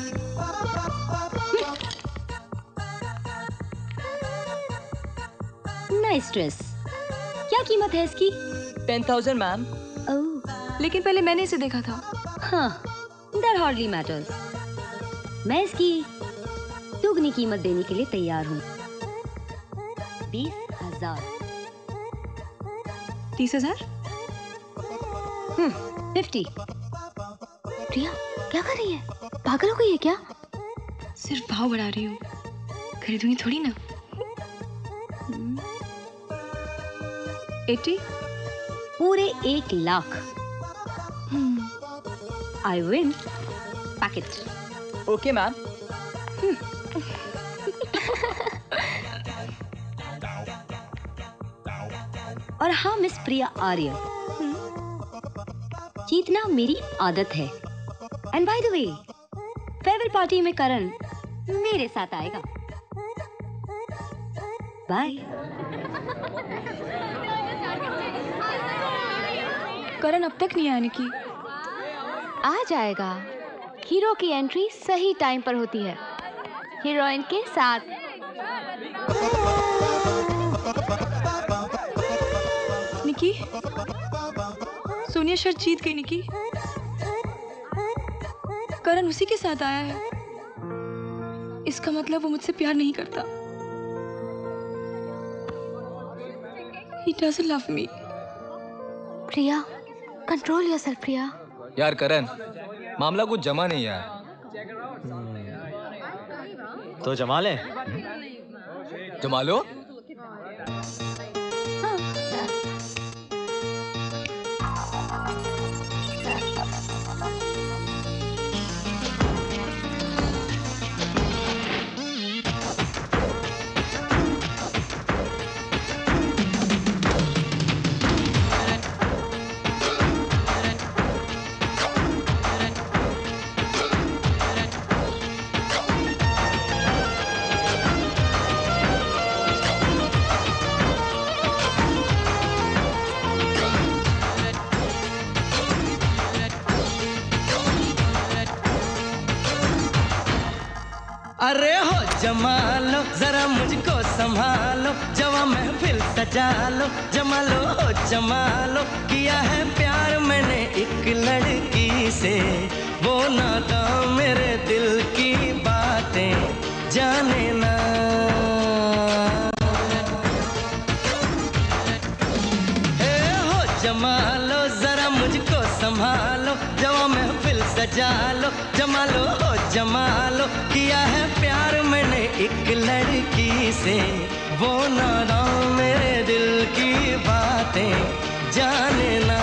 Nice dress. क्या कीमत है इसकी? 10,000 मैम। ओह, लेकिन पहले मैंने इसे देखा था। हाँ, दैट हार्डली मैटर्स। मैं इसकी दुगनी कीमत देने के लिए तैयार हूँ। 20,000। 30,000? 50। प्रिया क्या कर रही है? पागल हो गई है क्या? सिर्फ भाव बढ़ा रही हूँ, खरीदूंगी थोड़ी ना। 80? पूरे 1 lakh. I win. Packet. Okay ma'am. और हाँ मिस प्रिया आर्य, जीतना मेरी आदत है। And by the way, farewell party में करण मेरे साथ आएगा। बाय। करण अब तक नहीं आया निकी। आ जाएगा। हीरो की एंट्री सही टाइम पर होती है, हीरोइन के साथ। निकी, सोनिया शर्त जीत गई निकी। करण उसी के साथ आया है। इसका मतलब वो मुझसे प्यार नहीं करता। He doesn't love me. Priya, control yourself Priya. यार करण, मामला कुछ जमा नहीं यार। तो जमा ले। जमा लो। अरे हो जमा लो जरा मुझको संभालो, जवा महफिल सजा लो, जमा लो हो जमा लो। किया है प्यार मैंने एक लड़की से, वो नाता मेरे दिल की बातें जाने ना। जमा लो जरा मुझको संभालो, जवा महफिल सजा लो, जमा लो हो जमा लो। किया है प्यार मैंने एक लड़की से, वो नादा मेरे दिल की बातें जाने ना।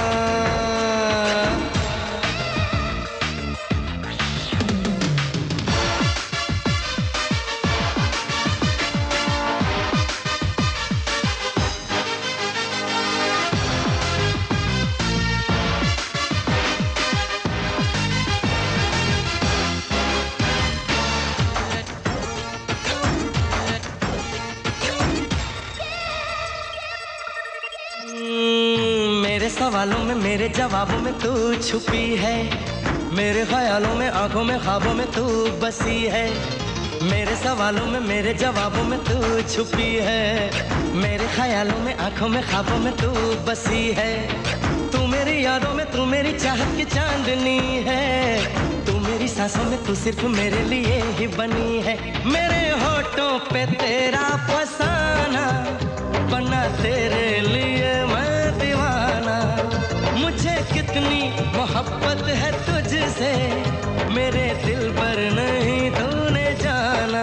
सवालों में मेरे जवाबों में तू छुपी है, मेरे ख्यालों में आंखों में ख्वाबों में तू बसी है। मेरे सवालों में मेरे जवाबों में तू छुपी है, मेरे ख्यालों में आंखों में ख्वाबों में तू बसी है। तू मेरी यादों में तू मेरी चाहत की चांदनी है, तू मेरी सांसों में तू सिर्फ मेरे लिए ही बनी है। मेरे होठों पे तेरा फसाना, बना तेरे लिए मैं दीवाना। मुझे कितनी मोहब्बत है तुझसे, मेरे दिल पर नहीं तूने जाना।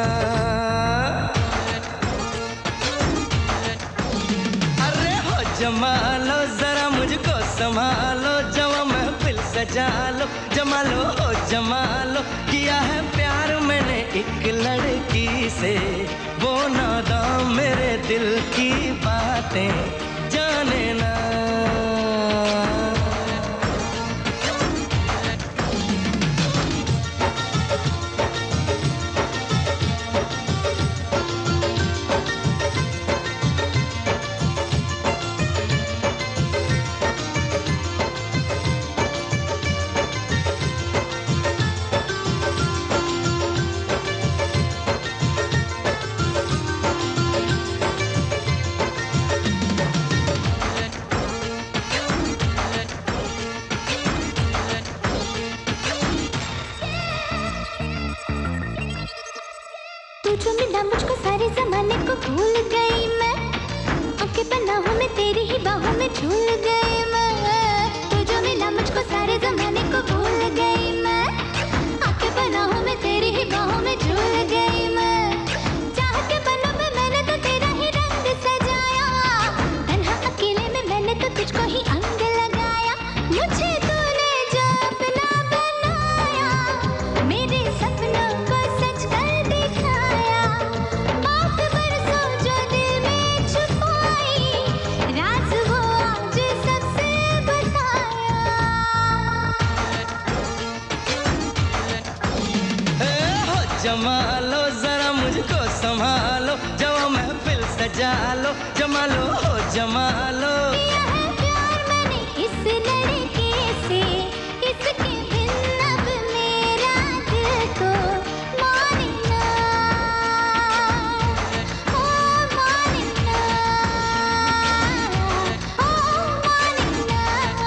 अरे हो जमा लो जरा मुझको संभालो, जवा महफिल सजा लो, जमा लो हो जमा लो। किया है प्यार मैंने एक लड़की से, वो नादा मेरे दिल की बातें जाने ना। जो मिला मुझको सारे जमाने को भूल गई मैं, आंखें पनाहों में तेरी ही बाहों में झूल गई मैं। तू जो मिला मुझको सारे जमाने को भूल गई मैं, आंखें पनाहों में तेरी ही बाहों में झूल गई मैं। चाह के पलों में मैंने तो तेरा ही रंग सजाया, तन्हा अकेले में मैंने तो तुझको ही अंग लगाया। मुझे तूने जो अपना बनाया, मेरे सपनों को सच कर दिखाया। बात बरसों जो दिल में छुपाई, राज वो आज सबसे बताया। हो जमा लो जरा मुझको संभालो, जवा महफिल सजा लो, जमा लो हो जमा लो। किया है प्यार मैंने इस लड़के से, इसके बिन अब मेरा दिल को माने ना, ओ माने ना, ओ माने ना।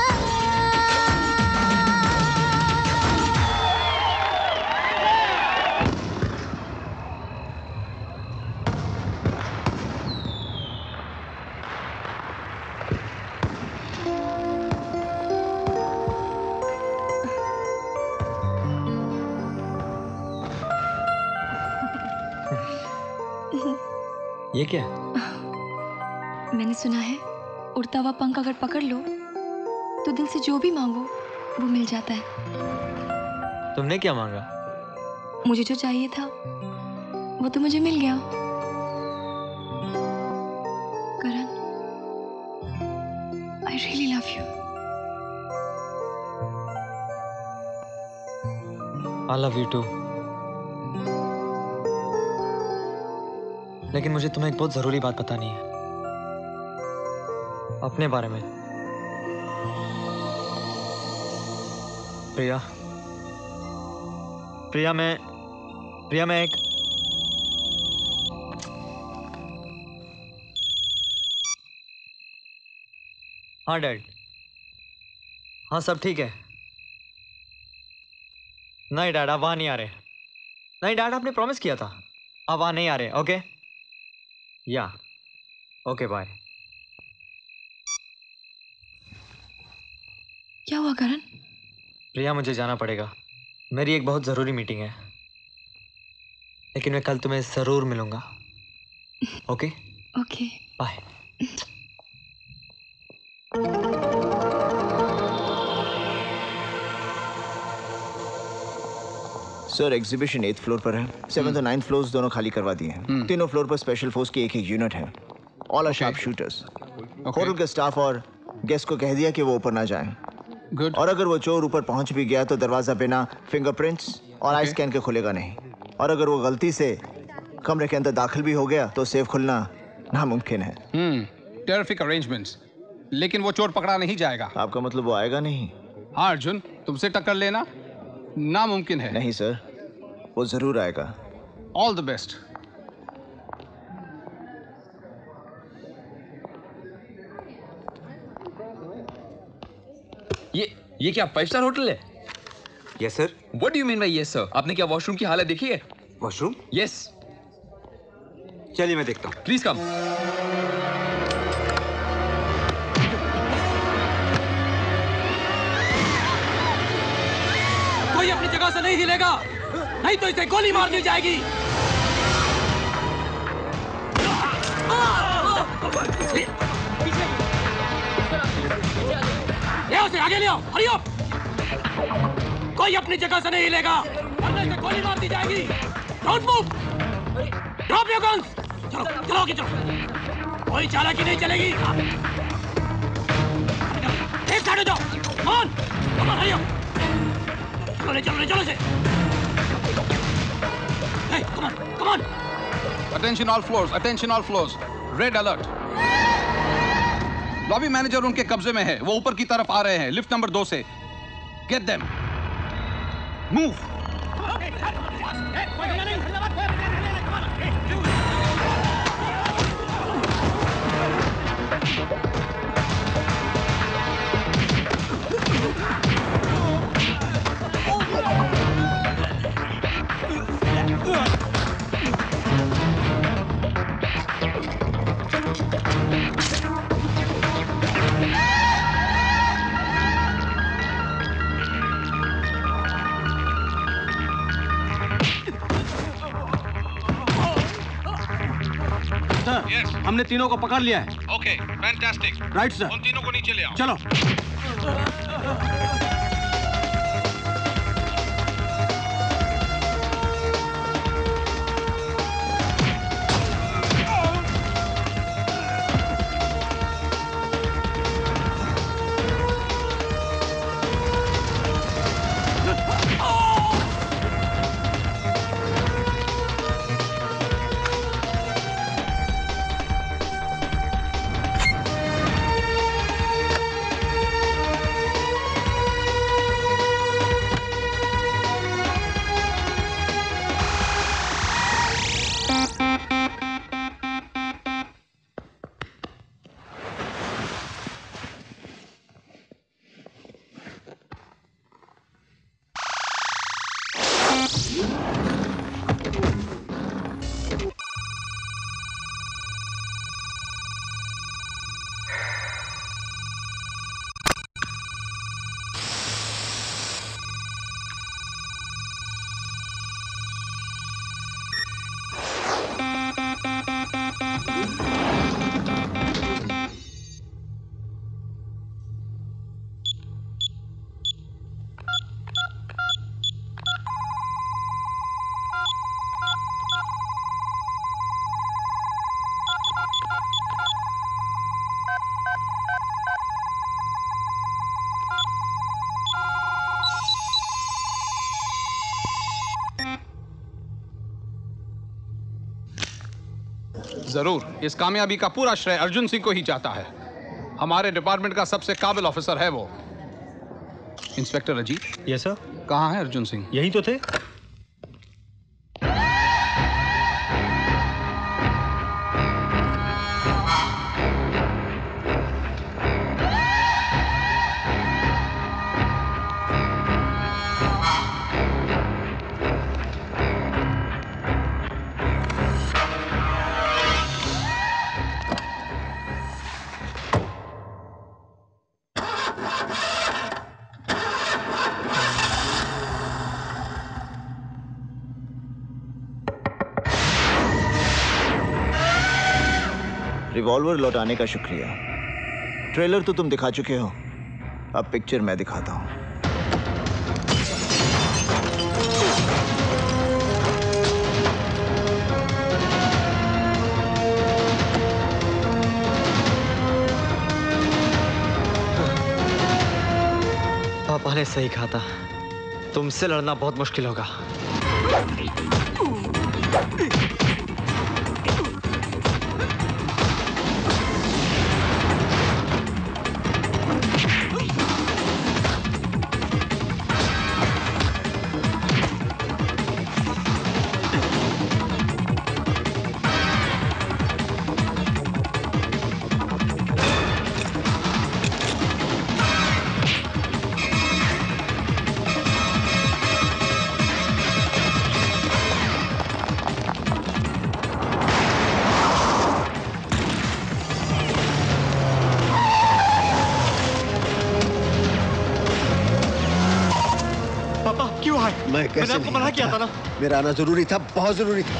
ये क्या? मैंने सुना है उड़ता हुआ पंख अगर पकड़ लो तो दिल से जो भी मांगो वो मिल जाता है। तुमने क्या मांगा? मुझे जो चाहिए था वो तो मुझे मिल गया। Karan, I really love you. I love you too. लेकिन मुझे तुम्हें एक बहुत जरूरी बात बतानी है अपने बारे में। प्रिया, प्रिया मैं हाँ डैड, हाँ सब ठीक है। नहीं डैड, आप वहाँ नहीं आ रहे। नहीं डैड, आपने प्रॉमिस किया था, आप वहाँ नहीं आ रहे। ओके या ओके बाय। क्या हुआ करण? प्रिया, मुझे जाना पड़ेगा, मेरी एक बहुत ज़रूरी मीटिंग है, लेकिन मैं कल तुम्हें ज़रूर मिलूंगा। Okay okay bye. Sir exhibition 8th floor पर है। 7th और 9th फ्लोर्स दोनों खाली करवा दिए हैं। तीनों फ्लोर पर स्पेशल फोर्स की एक यूनिट है। All are sharp shooters. Hotel के स्टाफ और गेस्ट को कह दिया कि वो ऊपर ना जाएं। गुड। और अगर वो चोर ऊपर पहुंच भी गया तो दरवाजा बिना फिंगरप्रिंट्स और आई स्कैन के खुलेगा नहीं। और अगर वो गलती से कमरे के अंदर दाखिल भी हो गया तो सेफ खुलना नामुमकिन है। टेरिफिक अरेंजमेंट्स, लेकिन वो चोर पकड़ा नहीं जाएगा। आपका मतलब वो आएगा नहीं? हाँ अर्जुन, तुमसे टक्कर लेना नामुमकिन है। नहीं सर, वो जरूर आएगा। All the best. ये क्या 5 स्टार होटल है? Yes sir. What do you mean by yes sir? आपने क्या वॉशरूम की हालत देखी है? वॉशरूम? यस। चलिए मैं देखता हूँ। Please come. कोई अपनी जगह से नहीं हिलेगा, नहीं तो इसे गोली मार दी जाएगी। ले उसे आगे ले आओ, हरी अप। कोई अपनी जगह से नहीं हिलेगा, वरना इसे गोली मार दी जाएगी। Don't move, drop your guns. चलो चलो आगे चलो, कोई चालाकी नहीं चलेगी। एक साइड हो जाओ। Come on hurry up. चलो से। Hey, come on. Attention all floors, attention all floors. Red alert. Lobby manager उनके कब्जे में है, वो ऊपर की तरफ आ रहे हैं, लिफ्ट नंबर 2 से। Get them. Move. Yes. हमने तीनों को पकड़ लिया है। Okay, fantastic. Right sir. उन तीनों को नीचे ले आओ। चलो। जरूर, इस कामयाबी का पूरा श्रेय अर्जुन सिंह को ही जाता है। हमारे डिपार्टमेंट का सबसे काबिल ऑफिसर है वो। इंस्पेक्टर अजीत। Yes sir. कहाँ है अर्जुन सिंह? यही तो थे। रिवॉल्वर लौटाने का शुक्रिया। ट्रेलर तो तुम दिखा चुके हो, अब पिक्चर मैं दिखाता हूं। पापा ने सही कहा था, तुमसे लड़ना बहुत मुश्किल होगा। मैं कैसे मैंने आपको मना किया था ना। मेरा आना जरूरी था, बहुत जरूरी था।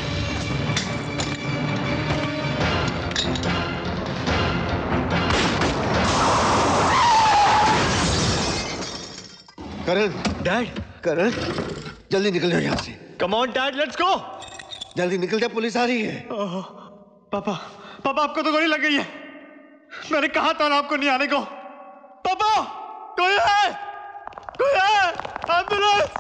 करण, डैड, करण, जल्दी निकल जाओ यहाँ से। Come on dad, let's go. जल्दी निकल जा, पुलिस आ रही है। पापा, पापा आपको तो गोली लग गई है। मैंने कहा था ना आपको नहीं आने को। पापा, कोई है? कोई है? Ambulance!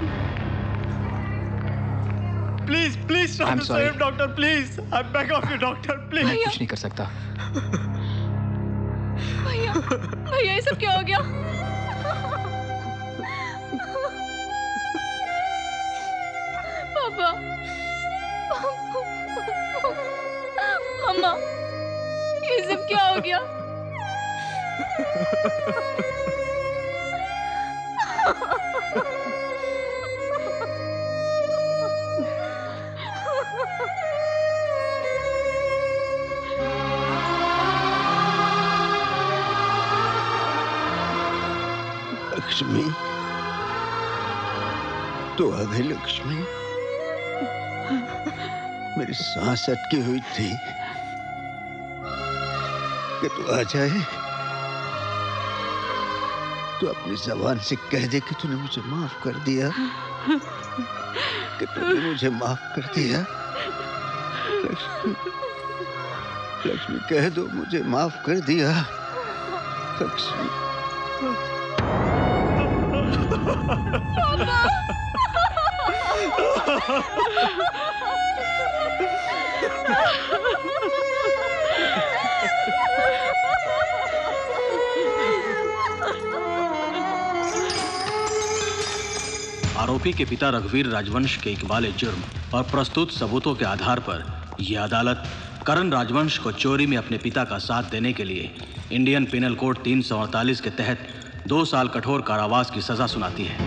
Please please I'm sorry. Save doctor, please. I beg of you doctor, please. मैं कुछ नहीं कर सकता। भैया, भैया ये सब क्या हो गया? पापा, अम्मा, ये सब क्या हो गया? लक्ष्मी, तू आ गई लक्ष्मी। मेरी सांस अटकी हुई थी कि तू आ जाए। तू अपनी जबान से कह दे कि तूने मुझे माफ कर दिया, कि तूने मुझे माफ कर दिया। लक्ष्मी, लक्ष्मी कह दो मुझे माफ कर दिया। लक्ष्मी। आरोपी के पिता रघुवीर राजवंश के इकबाल जुर्म और प्रस्तुत सबूतों के आधार पर यह अदालत करण राजवंश को चोरी में अपने पिता का साथ देने के लिए इंडियन पिनल कोड 348 के तहत 2 साल कठोर कारावास की सजा सुनाती है।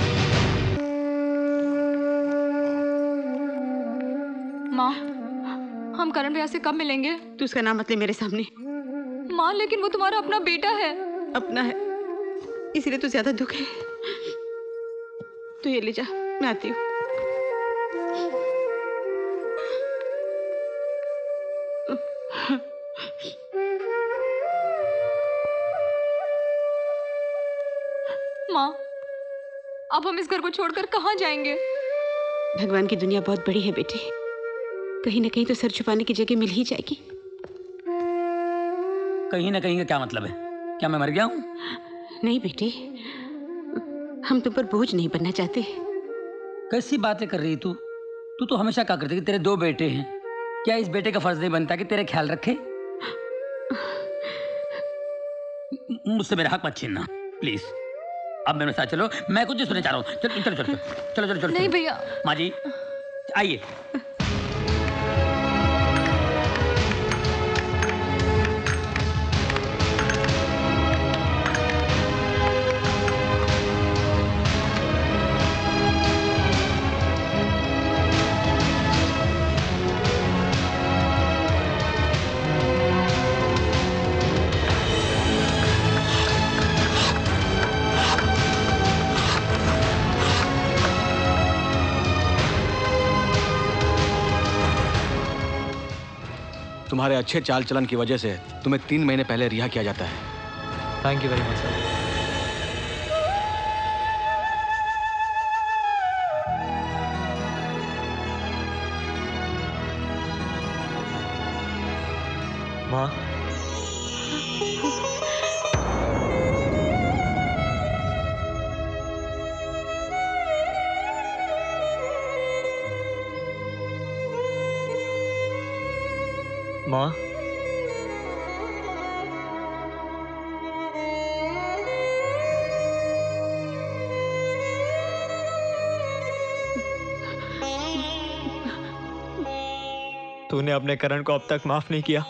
माँ, हम करण भैया से कब मिलेंगे? तू उसका नाम मत ले मेरे सामने। माँ, लेकिन वो तुम्हारा अपना बेटा है। अपना है, इसीलिए तो ज्यादा दुख है। तू ये ले जा, मैं आती हूँ। माँ, अब हम इस घर को छोड़कर कहाँ जाएंगे? भगवान की दुनिया बहुत बड़ी है बेटे, कहीं ना कहीं तो सर छुपाने की जगह मिल ही जाएगी। कहीं ना कहीं का क्या मतलब है? क्या मैं मर गया हूँ? नहीं बेटे, हम तुम पर बोझ नहीं बनना चाहते। कैसी बातें कर रही तू? तू तो हमेशा क्या करती कि तेरे 2 बेटे हैं। क्या इस बेटे का फर्ज नहीं बनता कि तेरे ख्याल रखे? मुझसे मेरा हक मत छीनना प्लीज। अब मेरे साथ चलो, मैं कुछ नहीं सुनने चाह रहा हूँ। चलो चलो चलो चलो चलो चलो। नहीं भैया। माँ जी आइए। तुम्हारे अच्छे चाल चलन की वजह से तुम्हें 3 महीने पहले रिहा किया जाता है। Thank you very much sir. माँ, माँ, तूने अपने करण को अब तक माफ नहीं किया।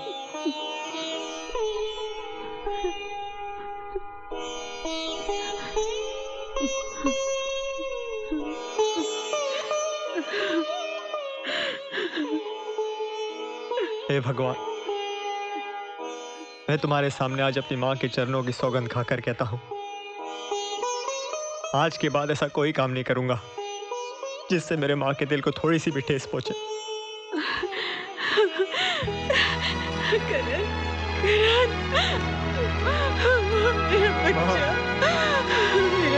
हे भगवान, मैं तुम्हारे सामने आज अपनी माँ के चरणों की सौगंध खाकर कहता हूँ, आज के बाद ऐसा कोई काम नहीं करूंगा जिससे मेरे माँ के दिल को थोड़ी सी भी ठेस पहुंचे। करण, करण, मेरा बच्चा, मेरा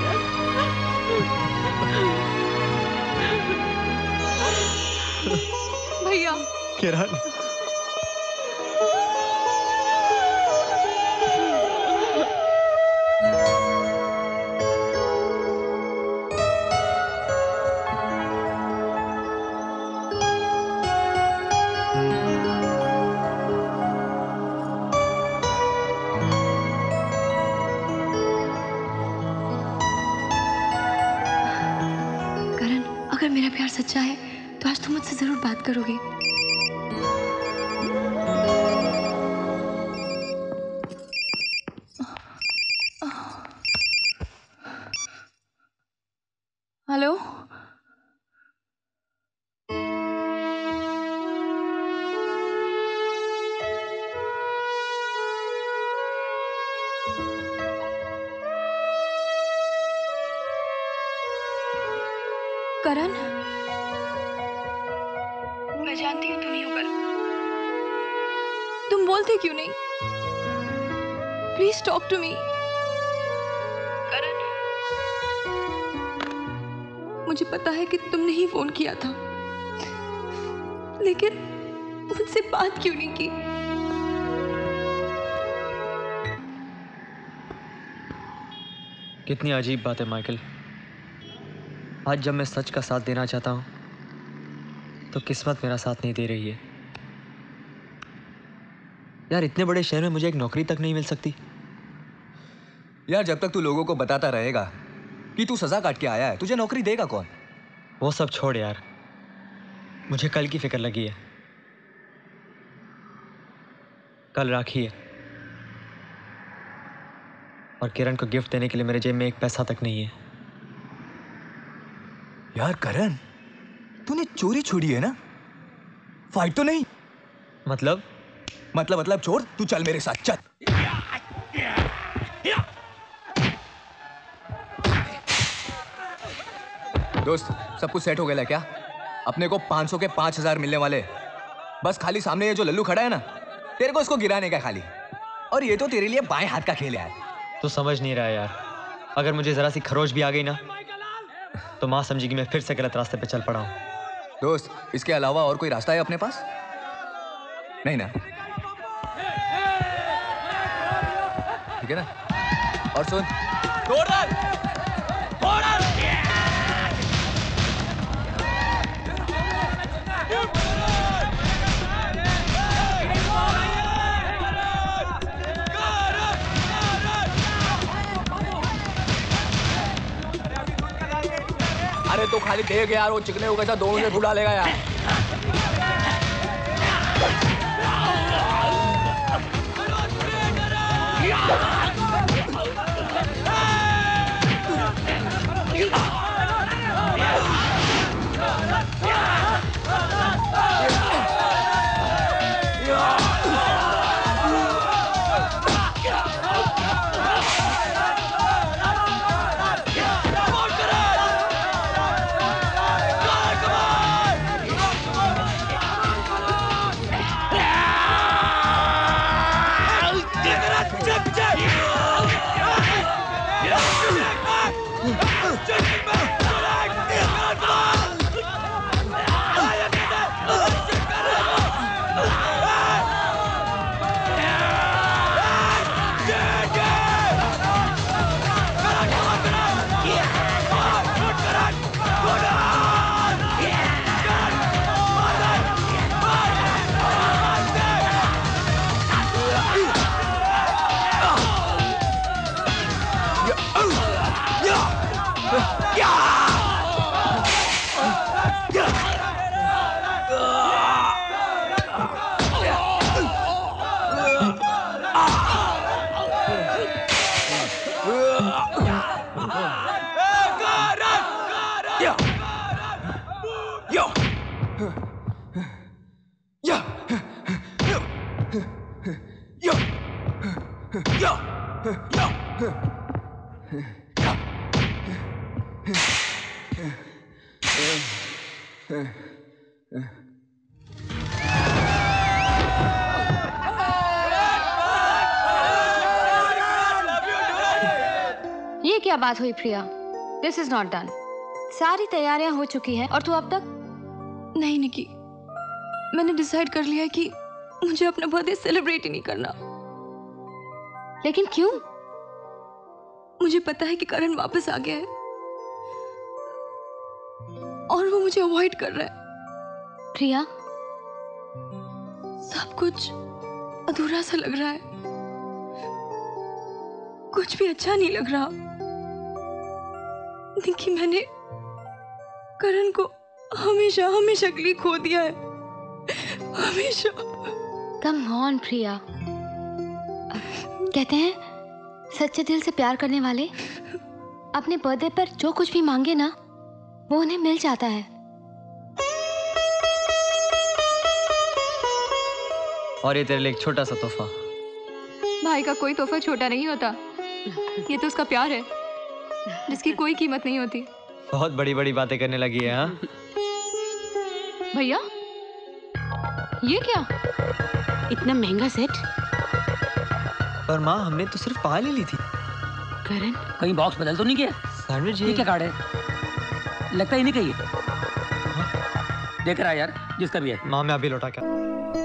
बेटा। भैया। किरण, अगर मेरा प्यार सच्चा है तो आज तुम मुझसे जरूर बात करोगे। हेलो, करण, मैं जानती हूँ तुम ही हो करण। तुम बोलते क्यों नहीं? Please talk to me. Karan, मुझे पता है कि तुमने ही फोन किया था, लेकिन मुझसे बात क्यों नहीं की? कितनी अजीब बात है माइकल। आज जब मैं सच का साथ देना चाहता हूँ तो किस्मत मेरा साथ नहीं दे रही है। यार, इतने बड़े शहर में मुझे एक नौकरी तक नहीं मिल सकती। यार, जब तक तू लोगों को बताता रहेगा कि तू सजा काट के आया है, तुझे नौकरी देगा कौन? वो सब छोड़ यार, मुझे कल की फिक्र लगी है। कल राखी है और किरण को गिफ्ट देने के लिए मेरे जेब में एक पैसा तक नहीं है। यार करण, तूने चोरी छोड़ी है ना? फाइट तो नहीं? मतलब छोड़, तू चल मेरे साथ, चल। दोस्त, सब कुछ सेट हो गया है क्या? अपने को 500 के 5000 मिलने वाले। बस खाली सामने ये जो लल्लू खड़ा है ना, तेरे को इसको गिराने का खाली। और ये तो तेरे लिए बाएं हाथ का खेल है। तो समझ नहीं रहा यार, अगर मुझे जरा सी खरोच भी आ गई ना तो माँ समझेगी मैं फिर से गलत रास्ते पे चल पड़ा हूँ। दोस्त, इसके अलावा और कोई रास्ता है अपने पास? नहीं ना? ठीक है ना? और सुन, तोड़ डाल! तोड़ डाल! अरे तो खाली देख यार, वो चिकने हो गए था, दोनों से ढूंढा लेगा यार। ये क्या बात हुई Priya? This is not done. सारी तैयारियां हो चुकी हैं और तू अब तक? नहीं निकी, मैंने डिसाइड कर लिया है कि मुझे अपना बर्थडे सेलिब्रेट ही नहीं करना। लेकिन क्यों? मुझे पता है कि करण वापस आ गया है और वो मुझे अवॉइड कर रहा है। प्रिया, सब कुछ अधूरा सा लग रहा है, कुछ भी अच्छा नहीं लग रहा। निकी, मैंने करण को हमेशा हमेशा के लिए खो दिया है, हमेशा। कम ऑन प्रिया, कहते हैं सच्चे दिल से प्यार करने वाले अपने बर्थडे पर जो कुछ भी मांगे ना, वो उन्हें मिल जाता है। और ये तेरे लिए एक छोटा सा तोहफा। भाई का कोई तोहफा छोटा नहीं होता, ये तो उसका प्यार है जिसकी कोई कीमत नहीं होती। बहुत बड़ी बड़ी बातें करने लगी है। हाँ भैया, ये क्या? इतना महंगा सेट? पर माँ, हमने तो सिर्फ पाल ही ली थी। करण, कहीं बॉक्स बदल तो नहीं किया? सैंडविच ये क्या कार्ड है? लगता ही नहीं कहीं। देख रहा है यार, जिसका भी है। माँ, मैं अभी लौटा क्या?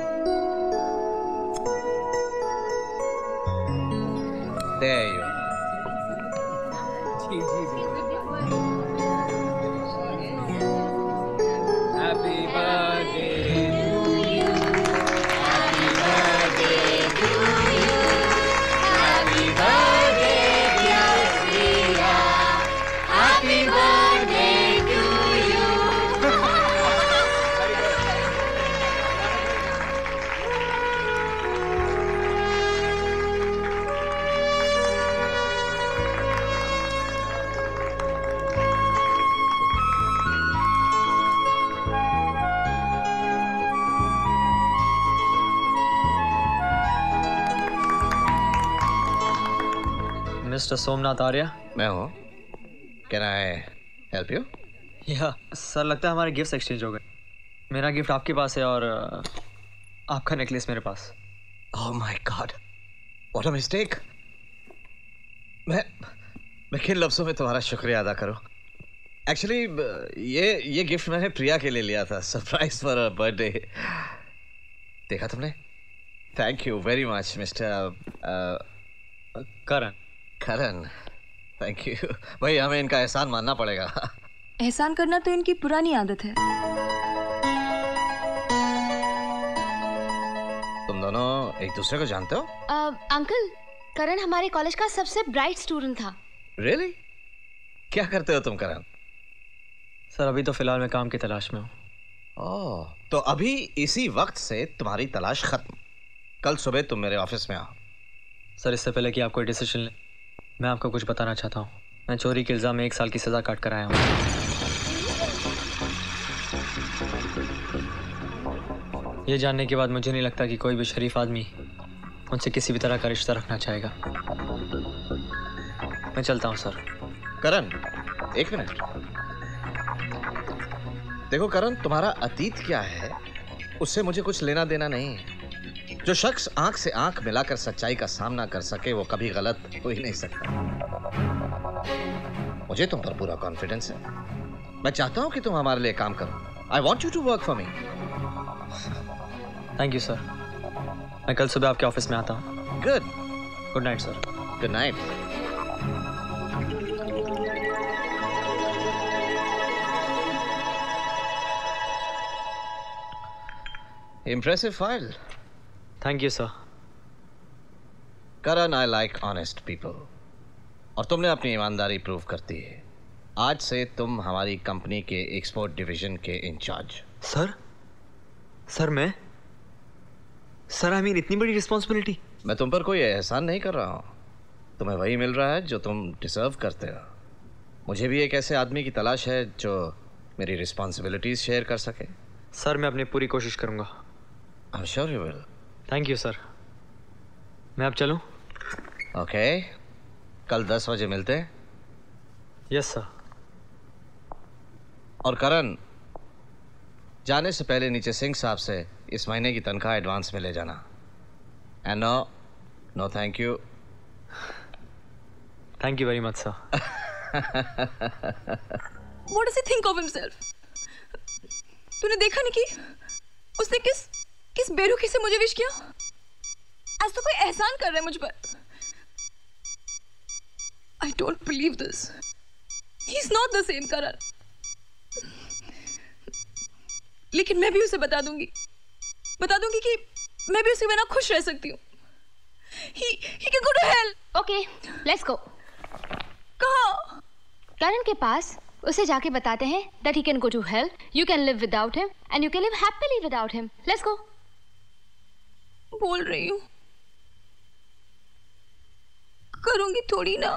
There you are. Happy birthday to you. Happy birthday to you. Happy birthday dear Priya. Happy birthday to you. Mister Somnath Arya. मैं हूँ। Can I help you? या सर, लगता है हमारे गिफ्ट्स एक्सचेंज हो गए। मेरा गिफ्ट आपके पास है और आपका नेकलेस मेरे पास। Oh my god, what a mistake. मैं किन लफ्ज़ों में तुम्हारा शुक्रिया अदा करूं। एक्चुअली ये गिफ्ट मैंने प्रिया के लिए लिया था, सरप्राइज फॉर अ बर्थडे। देखा तुमने? Thank you very much mister Karan. Karan, thank you. भाई, हमें इनका एहसान मानना पड़ेगा। एहसान करना तो इनकी पुरानी आदत है। तुम दोनों एक दूसरे को जानते हो? अंकल, करण हमारे कॉलेज का सबसे ब्राइट स्टूडेंट था। रियली? क्या करते हो तुम करण? सर, अभी तो फिलहाल मैं काम की तलाश में हूँ। ओह, तो अभी इसी वक्त से तुम्हारी तलाश खत्म। कल सुबह तुम मेरे ऑफिस में आओ। सर, इससे पहले कि आप कोई डिसीजन लें, मैं आपको कुछ बताना चाहता हूँ। मैं चोरी के इल्ज़ाम में 1 साल की सज़ा काट कर आया हूँ। ये जानने के बाद मुझे नहीं लगता कि कोई भी शरीफ आदमी मुझसे किसी भी तरह का रिश्ता रखना चाहेगा। मैं चलता हूँ सर। करण, एक मिनट। देखो करण, तुम्हारा अतीत क्या है उससे मुझे कुछ लेना देना नहीं है। जो शख्स आंख से आंख मिलाकर सच्चाई का सामना कर सके वो कभी गलत हो ही नहीं सकता। मुझे तुम पर पूरा कॉन्फिडेंस है। मैं चाहता हूं कि तुम हमारे लिए काम करो। I want you to work for me. Thank you sir. मैं कल सुबह आपके ऑफिस में आता हूँ। Good night sir. Good night. Impressive file. Thank you, sir. Karan, I like honest people. और तुमने अपनी ईमानदारी प्रूव करती है। आज से तुम हमारी कंपनी के एक्सपोर्ट डिवीजन के इंचार्ज। सर मैं आई मीन इतनी बड़ी रिस्पॉन्सिबिलिटी। मैं तुम पर कोई एहसान नहीं कर रहा हूँ, तुम्हें वही मिल रहा है जो तुम डिजर्व करते हो। मुझे भी एक ऐसे आदमी की तलाश है जो मेरी रिस्पॉन्सिबिलिटीज शेयर कर सके। सर मैं अपनी पूरी कोशिश करूँगा। I am sure you will. Thank you sir. मैं अब चलूँ? ओके, कल 10 बजे मिलते हैं। Yes sir. और करण, जाने से पहले नीचे सिंह साहब से इस महीने की तनख्वाह एडवांस में ले जाना। And no thank you. Thank you very much sir. What does he think of himself? तूने देखा नहीं कि उसने किस बेरुखी से मुझे विश किया? आज तो कोई एहसान कर रहा है मुझ पर। I don't believe this. He's not the same Karan. लेकिन मैं भी उसे बता दूंगी कि मैं भी उसके बिना खुश रह सकती हूँ। He can go to hell. Okay, let's go. कहाँ? करण के पास। उसे जाके बताते हैं that he can go to hell, you can live without him, and you can live happily without him. Let's go. बोल रही हूँ, करूंगी थोड़ी ना।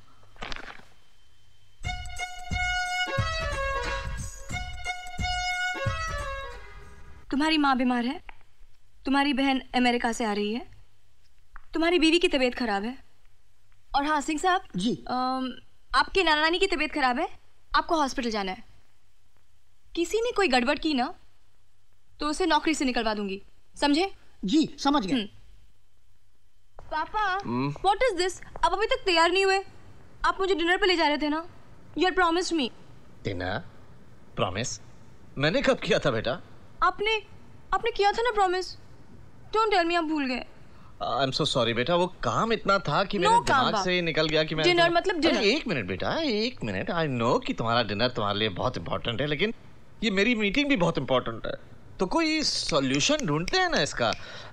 तुम्हारी माँ बीमार है, तुम्हारी बहन अमेरिका से आ रही है, तुम्हारी बीवी की तबीयत खराब है, और हाँ सिंह साहब जी, आपके नाना नानी की तबीयत खराब है, आपको हॉस्पिटल जाना है। किसी ने कोई गड़बड़ की ना तो उसे नौकरी से निकलवा दूंगी, समझे? जी समझ गए। पापा, व्हाट इज दिस? आप अभी तक तैयार नहीं हुए। आप मुझे डिनर पे ले जा रहे थे ना? You had promised me. Dinner? Promise? मैंने कब किया था बेटा? आपने किया था ना प्रॉमिस। डोंट टेल मी आप भूल गए। आई एम सो सॉरी बेटा, वो काम इतना था कि मेरे दिमाग से निकल गया कि मैं डिनर मतलब डिनर। एक मिनट बेटा, एक मिनट। आई नो कि तुम्हारा डिनर तुम्हारे लिए बहुत इंपॉर्टेंट है, लेकिन ये मेरी मीटिंग भी बहुत इंपॉर्टेंट है, तो कोई सॉल्यूशन ढूंढते हैं ना इसका।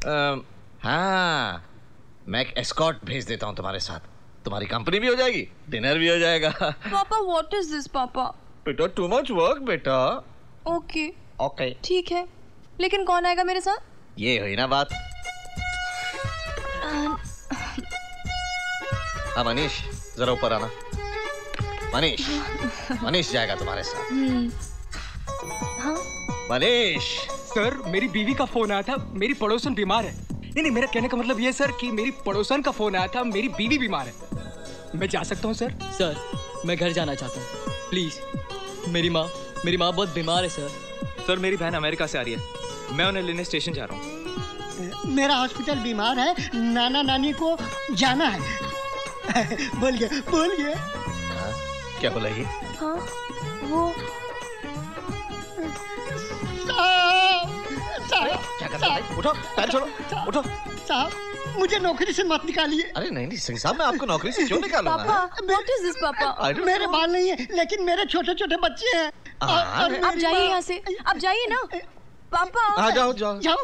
हाँ, मैं एक एस्कॉर्ट भेज देता हूँ तुम्हारे साथ, तुम्हारी कंपनी भी हो जाएगी, डिनर भी हो जाएगा। पापा व्हाट इज दिस पापा? बेटा टू मच वर्क बेटा। ओके ओके ठीक है, लेकिन कौन आएगा मेरे साथ? ये हुई ना बात। हाँ मनीष, जरा ऊपर आना। मनीष जाएगा तुम्हारे साथ। हाँ? मनीष सर, मेरी बीवी का फोन आया था, मेरी पड़ोसन बीमार है। नहीं, मेरा कहने का मतलब ये सर कि मेरी पड़ोसन का फोन आया था, मेरी बीवी बीमार है। मैं जा सकता हूँ सर? सर मैं घर जाना चाहता हूँ प्लीज। मेरी माँ बहुत बीमार है सर। सर मेरी बहन अमेरिका से आ रही है, मैं उन्हें लेने स्टेशन जा रहा हूँ। मेरा हॉस्पिटल बीमार है, नाना नानी को जाना है। बोल गया। क्या बोला ये? हाँ वो क्या कर रहे हैं? उठो, पैर छोड़ो, उठो। साहब मुझे नौकरी से मत निकालिए। अरे नहीं सिंह साहब, मैं आपको नौकरी से क्यों निकालूंगा? पापा व्हाट इज दिस पापा? मेरे बाल नहीं है, लेकिन मेरे छोटे छोटे बच्चे हैं। आप जाइए यहाँ से, आप जाइए ना पापा। हाँ जाओ।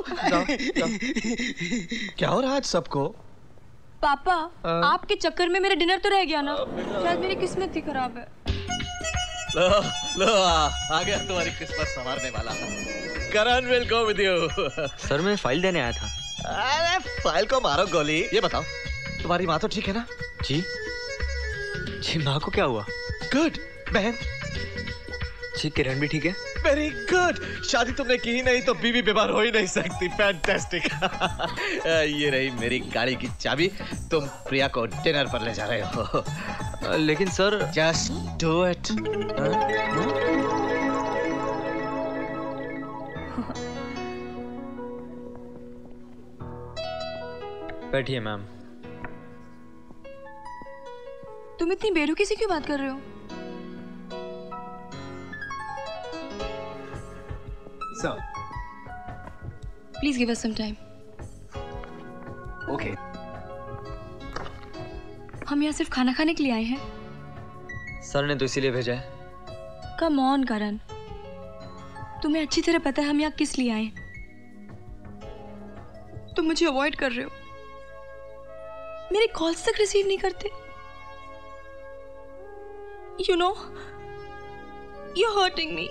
क्या हो रहा है आज सबको? पापा आपके चक्कर में मेरा डिनर तो रह गया ना, शायद मेरी किस्मत ही खराब है। लो आ गया तुम्हारी किस्मत संवारने वाला। Karan will go with you. Sir मैं फाइल देने आया था। अरे फाइल को मारो गोली। ये बताओ तुम्हारी माँ तो ठीक है ना? जी माँ को क्या हुआ? गुड। बहन जी किरण भी ठीक है। Very good. शादी तुमने की ही नहीं तो बीवी बीमार हो ही नहीं सकती। फैंटास्टिक। ये रही मेरी गाड़ी की चाबी, तुम प्रिया को डिनर पर ले जा रहे हो। लेकिन सर जस्ट डू इट। बैठिए मैम। तुम इतनी बेरुखी से क्यों बात कर रहे हो? Sir please give us some time. Okay. हम यहाँ सिर्फ खाना खाने के लिए आए हैं। सर ने तो इसीलिए भेजा है। कम ऑन करण, तुम्हें अच्छी तरह पता है हम यहाँ किस लिए आए। तुम मुझे अवॉइड कर रहे हो, मेरे कॉल्स तक रिसीव नहीं करते। You know You're hurting me.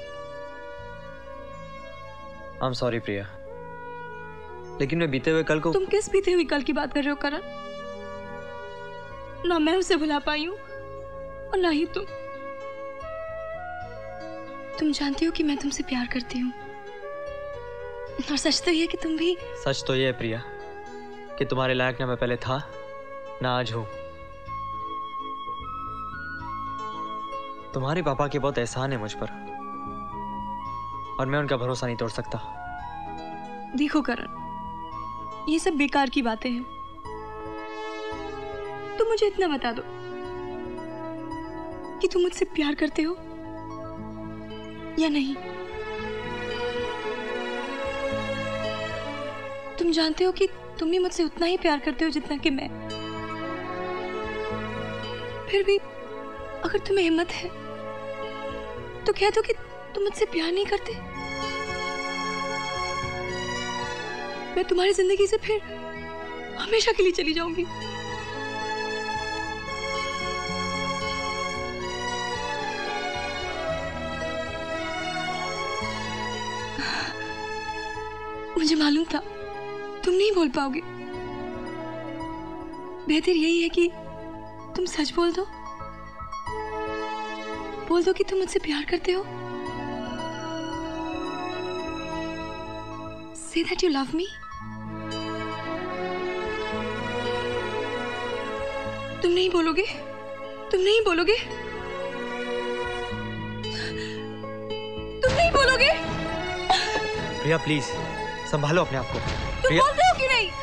I'm sorry Priya, लेकिन मैं बीते हुए कल को... तुम किस बीते हुए कल की बात कर रहे हो करण? ना मैं उसे भुला पाई हूँ और ना ही तुम। तुम जानती हो कि मैं तुमसे प्यार करती हूँ, और सच तो ये कि तुम भी... सच तो ये है प्रिया कि तुम्हारे लायक ना मैं पहले था ना आज हूँ। तुम्हारे पापा के बहुत एहसान है मुझ पर, और मैं उनका भरोसा नहीं तोड़ सकता। देखो करण, ये सब बेकार की बातें हैं। तुम मुझे इतना बता दो कि तुम मुझसे प्यार करते हो या नहीं। तुम जानते हो कि तुम भी मुझसे उतना ही प्यार करते हो जितना कि मैं। फिर भी अगर तुम्हें हिम्मत है तो कह दो कि तुम मुझसे प्यार नहीं करते। मैं तुम्हारी जिंदगी से फिर हमेशा के लिए चली जाऊंगी। मुझे मालूम था तुम नहीं बोल पाओगे। बेहतर यही है कि तुम सच बोल दो कि तुम मुझसे प्यार करते हो। Say that you love me. तुम नहीं बोलोगे? तुम नहीं बोलोगे? तुम नहीं बोलोगे? प्रिया प्लीज संभालो अपने आप को। तुम बोल रहे हो कि नहीं?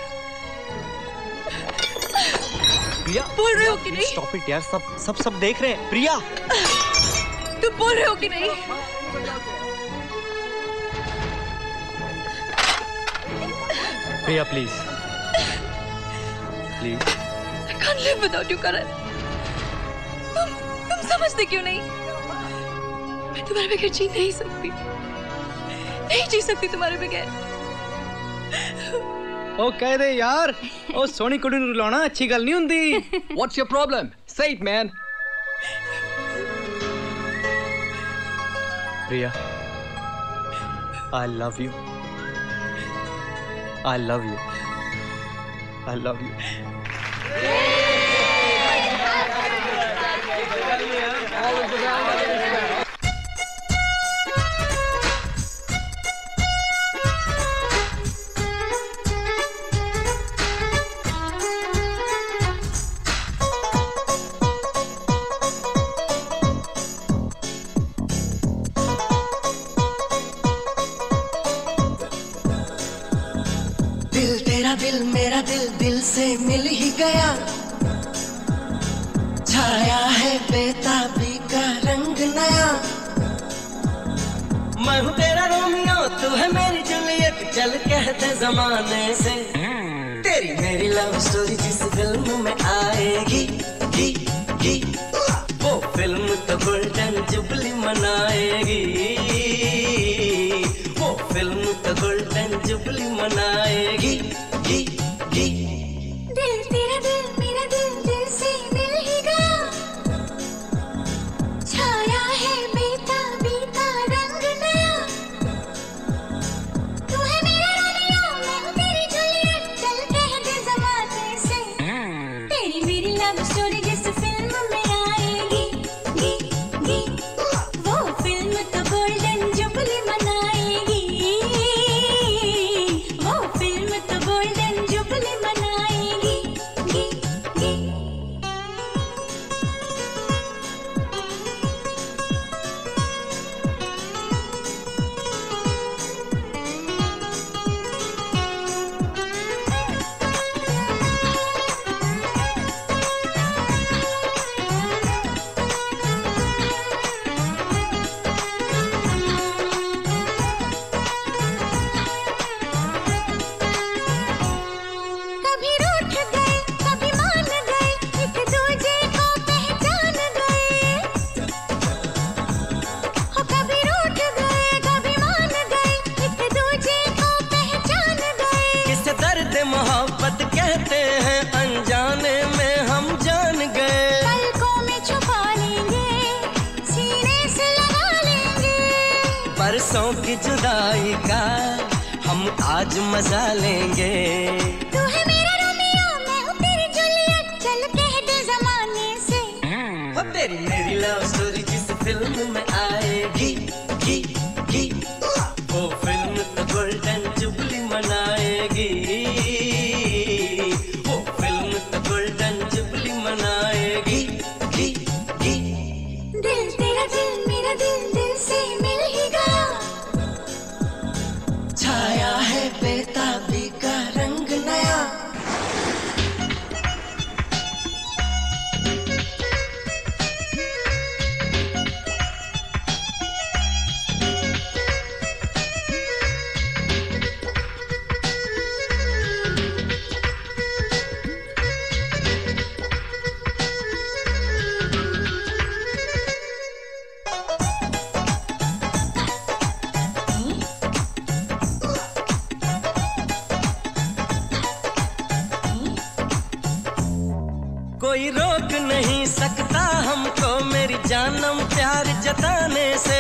प्रिया बोल रहे हो कि नहीं? स्टॉप इट यार, सब देख रहे हैं। प्रिया तुम बोल रहे हो कि नहीं? Priya please please. I can't live without you, Karan. तुम समझते क्यों नहीं? मैं तुम्हारे बगैर जी नहीं सकती। नहीं जी सकती तुम्हारे बगैर। ओ कह दे यार, ओ सोनी कुड़ी नूं रुलाना अच्छी गल नहीं हुंदी। What's your problem? Say it, man. Priya, I love you. I love you. I love you. दिल मेरा दिल से मिल ही गया, छाया है बेताबी का रंग नया। मैं हूँ तेरा रोमियो, तू है मेरी जूलियट, चल कहते जमाने से। तेरी मेरी लव स्टोरी जिस फिल्म में आएगी वो फिल्म तो गोल्डन जुबली मनाएगी। वो फिल्म तो गोल्डन जुबली मनाएगी। दिल तेरा दिल मेरा दिल से मिल ही गया, छाया है बेताबी का रंग नया। तू है मेरा रोमियो, मैं हूँ तेरी जूलियट, चल कह दे ज़माने से। तेरी मेरी लव स्टोरी जिस फिल्म में आएगी वो फिल्म तो गोल्डन जुबली मनाएगी। वो फिल्म तो गोल्डन जुबली मनाएगी। कभी रूठ गए कभी मान गए, एक दूजे को पहचान गए। हो कभी रूठ गए कभी मान गए, एक दूजे को पहचान गए। किसे दर्द मोहब्बत कहते हैं, अनजाने में हम जान गए। पलकों में छुपा लेंगे, सीने से लगा लेंगे। बरसों की जुदाई का हम आज मजा लेंगे। तू है मेरा रोमियो, मैं हूँ तेरी जूलियट, चल कह दे जमाने से। वो तेरी मेरी लव स्टोरी जिस फिल्म में आएगी, गी गी, वो फिल्म तो गोल्डन जुबली मनाएगी। वो फिल्म तो गोल्डन जुबली मनाएगी, गी गी। दिल तेरा दिल मेरा दिल, दिल से मिल ही गया। छाया है बेताबी का रंग नया। कोई रोक नहीं सकता हमको मेरी जानम प्यार जताने से।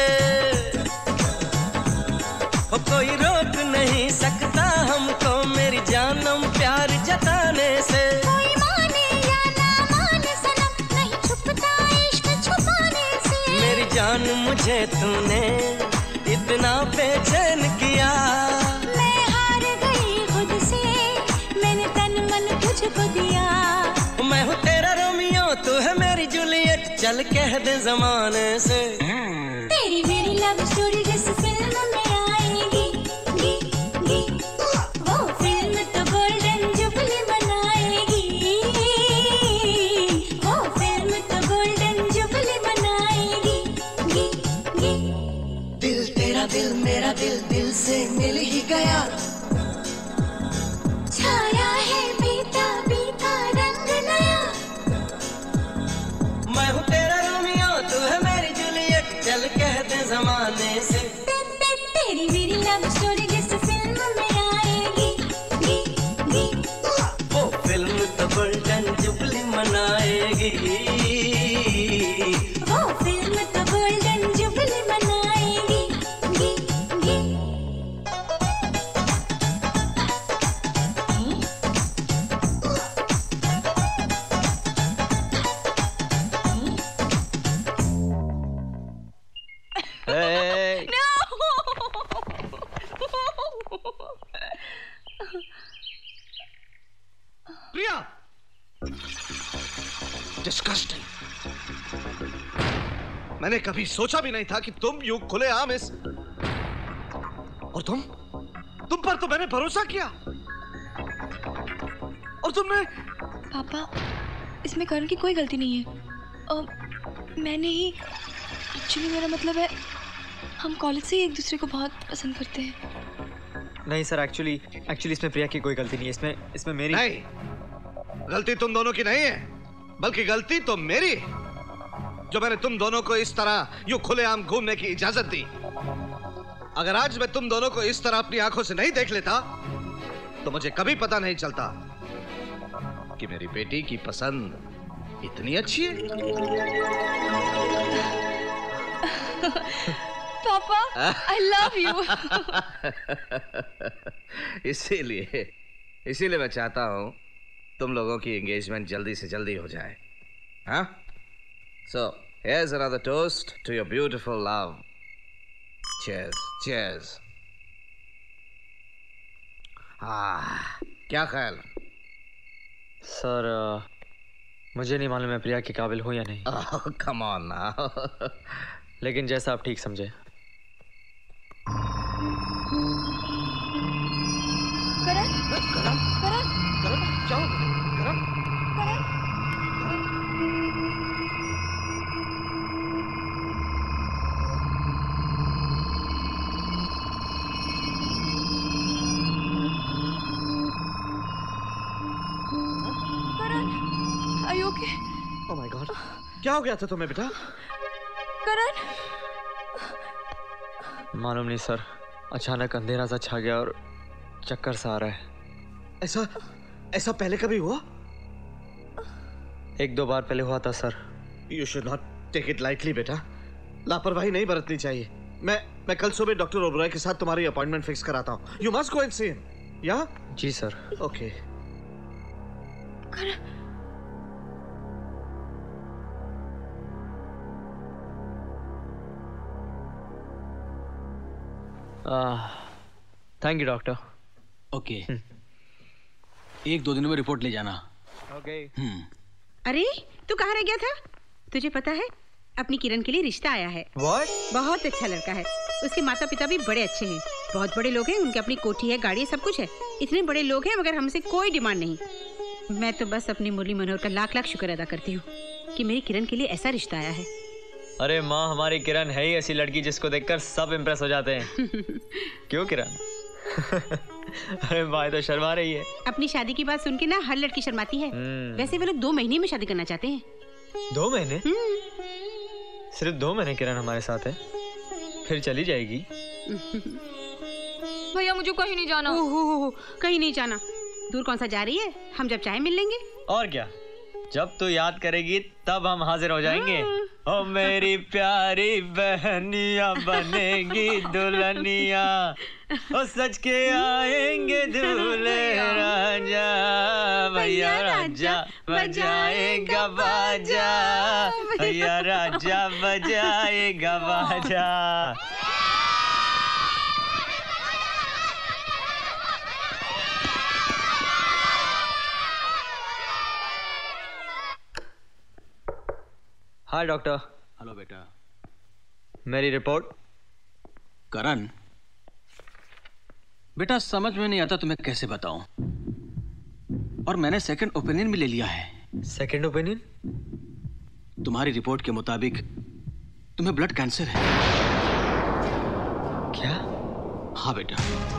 ओ कोई रोक नहीं सकता हमको मेरी जानम प्यार जताने से। कोई माने या ना माने सनम, नहीं छुपता इश्क छुपाने से। मेरी जान मुझे तूने इतना बेचैन किया। मैं हार गई खुद से, मैंने तन मन तुझको दिया। मैं हूँ तेरा रोमियो, तू है मेरी जूलियट, चल कह दे जमाने से। तेरी मेरी लव स्टोरी जिस फिल्म में आएगी, गी गी, वो फिल्म तो गोल्डन जुबली बनाएगी। वो फिल्म तो गोल्डन जुबली बनाएगी, गी गी। दिल तेरा दिल मेरा दिल, दिल से मिल ही गया। छाया है बेताबी का रंग नया। मैं हूँ तेरा रोमियो, तू है मेरी जूलियट, चल कह दे जमाने से। तेरी मेरी लव स्टोरी जिस फिल्म में आएगी, गी गी। वो फिल्म तो गोल्डन जुबली मनाएगी। वो फिल्म तो गोल्डन जुबली मनाएगी, गी गी। Hey. प्रिया, डिस्गस्टिंग। मैंने कभी सोचा भी नहीं था कि तुम यूं खुलेआम इस, और तुम पर तो मैंने भरोसा किया, और तुमने। पापा, इसमें करण की कोई गलती नहीं है। मैंने ही, एक्चुअली मेरा मतलब है हम कॉलेज से ही एक दूसरे को बहुत पसंद करते हैं। नहीं सर, एक्चुअली इसमें प्रिया की कोई गलती नहीं है। इसमें मेरी नहीं, गलती तुम दोनों की नहीं है, बल्कि गलती तो मेरी, जो मैंने तुम दोनों को इस तरह यूं खुलेआम घूमने की इजाजत दी। अगर आज मैं तुम दोनों को इस तरह अपनी आंखों से नहीं देख लेता, तो मुझे कभी पता नहीं चलता कि मेरी बेटी की पसंद इतनी अच्छी है। पापा, I love you. इसीलिए मैं चाहता हूं तुम लोगों की एंगेजमेंट जल्दी से जल्दी हो जाए। हाँ? So, here's another toast to your beautiful love. Cheers, cheers. क्या ख्याल? सर, मुझे नहीं मालूम मैं प्रिया के काबिल हूँ या नहीं। Come on now. लेकिन जैसा आप ठीक समझे। करण, जाओ, Are you okay? Oh my God, क्या हो गया था तुम्हें बेटा? करण, मालूम नहीं सर, अचानक अंधेरा सा छा गया और चक्कर सा आ रहा है। ऐसा पहले कभी हुआ? एक दो बार पहले हुआ था sir. You should not take it lightly बेटा, लापरवाही नहीं बरतनी चाहिए। मैं कल सुबह डॉक्टर ओबराय के साथ तुम्हारी अपॉइंटमेंट फिक्स कराता हूँ। You must go and see him. Yeah? जी sir. Okay. Thank you doctor. Okay. 1-2 दिन में रिपोर्ट ले जाना। ओके। अरे तू कहाँ रह गया था? तुझे पता है अपनी किरण के लिए रिश्ता आया है। What? बहुत अच्छा लड़का है। उसके माता पिता भी बड़े अच्छे हैं, बहुत बड़े लोग हैं, उनकी अपनी कोठी है, गाड़ी है, सब कुछ है। इतने बड़े लोग हैं मगर हमसे कोई डिमांड नहीं। मैं तो बस अपनी मुरली मनोहर का लाख लाख शुक्र अदा करती हूँ कि मेरी किरण के लिए ऐसा रिश्ता आया है। अरे माँ, हमारी किरण है ही ऐसी लड़की जिसको देखकर सब इम्प्रेस हो जाते हैं। क्यों किरण? अरे माँ तो शर्मा रही है। अपनी शादी की बात सुन के ना हर लड़की शर्माती है। वैसे वो लोग 2 महीने में शादी करना चाहते हैं। 2 महीने? सिर्फ 2 महीने किरण हमारे साथ है, फिर चली जाएगी। भैया मुझे कहीं नहीं जाना। कहीं नहीं जाना? दूर कौन सा जा रही है? हम जब चाहे मिल लेंगे। और क्या, जब तू याद करेगी तब हम हाजिर हो जाएंगे। ओ मेरी प्यारी बहनिया बनेगी दुल्हनिया, ओ सच के आएंगे दूल्हे राजा, भैया राजा बजाएगा बाजा, भैया राजा बजाएगा बाजा। हाय डॉक्टर। हेलो बेटा। मेरी रिपोर्ट? करण, बेटा समझ में नहीं आता तुम्हें कैसे बताऊं, और मैंने सेकंड ओपिनियन भी ले लिया है। Second opinion? तुम्हारी रिपोर्ट के मुताबिक तुम्हें ब्लड कैंसर है। क्या? हाँ बेटा।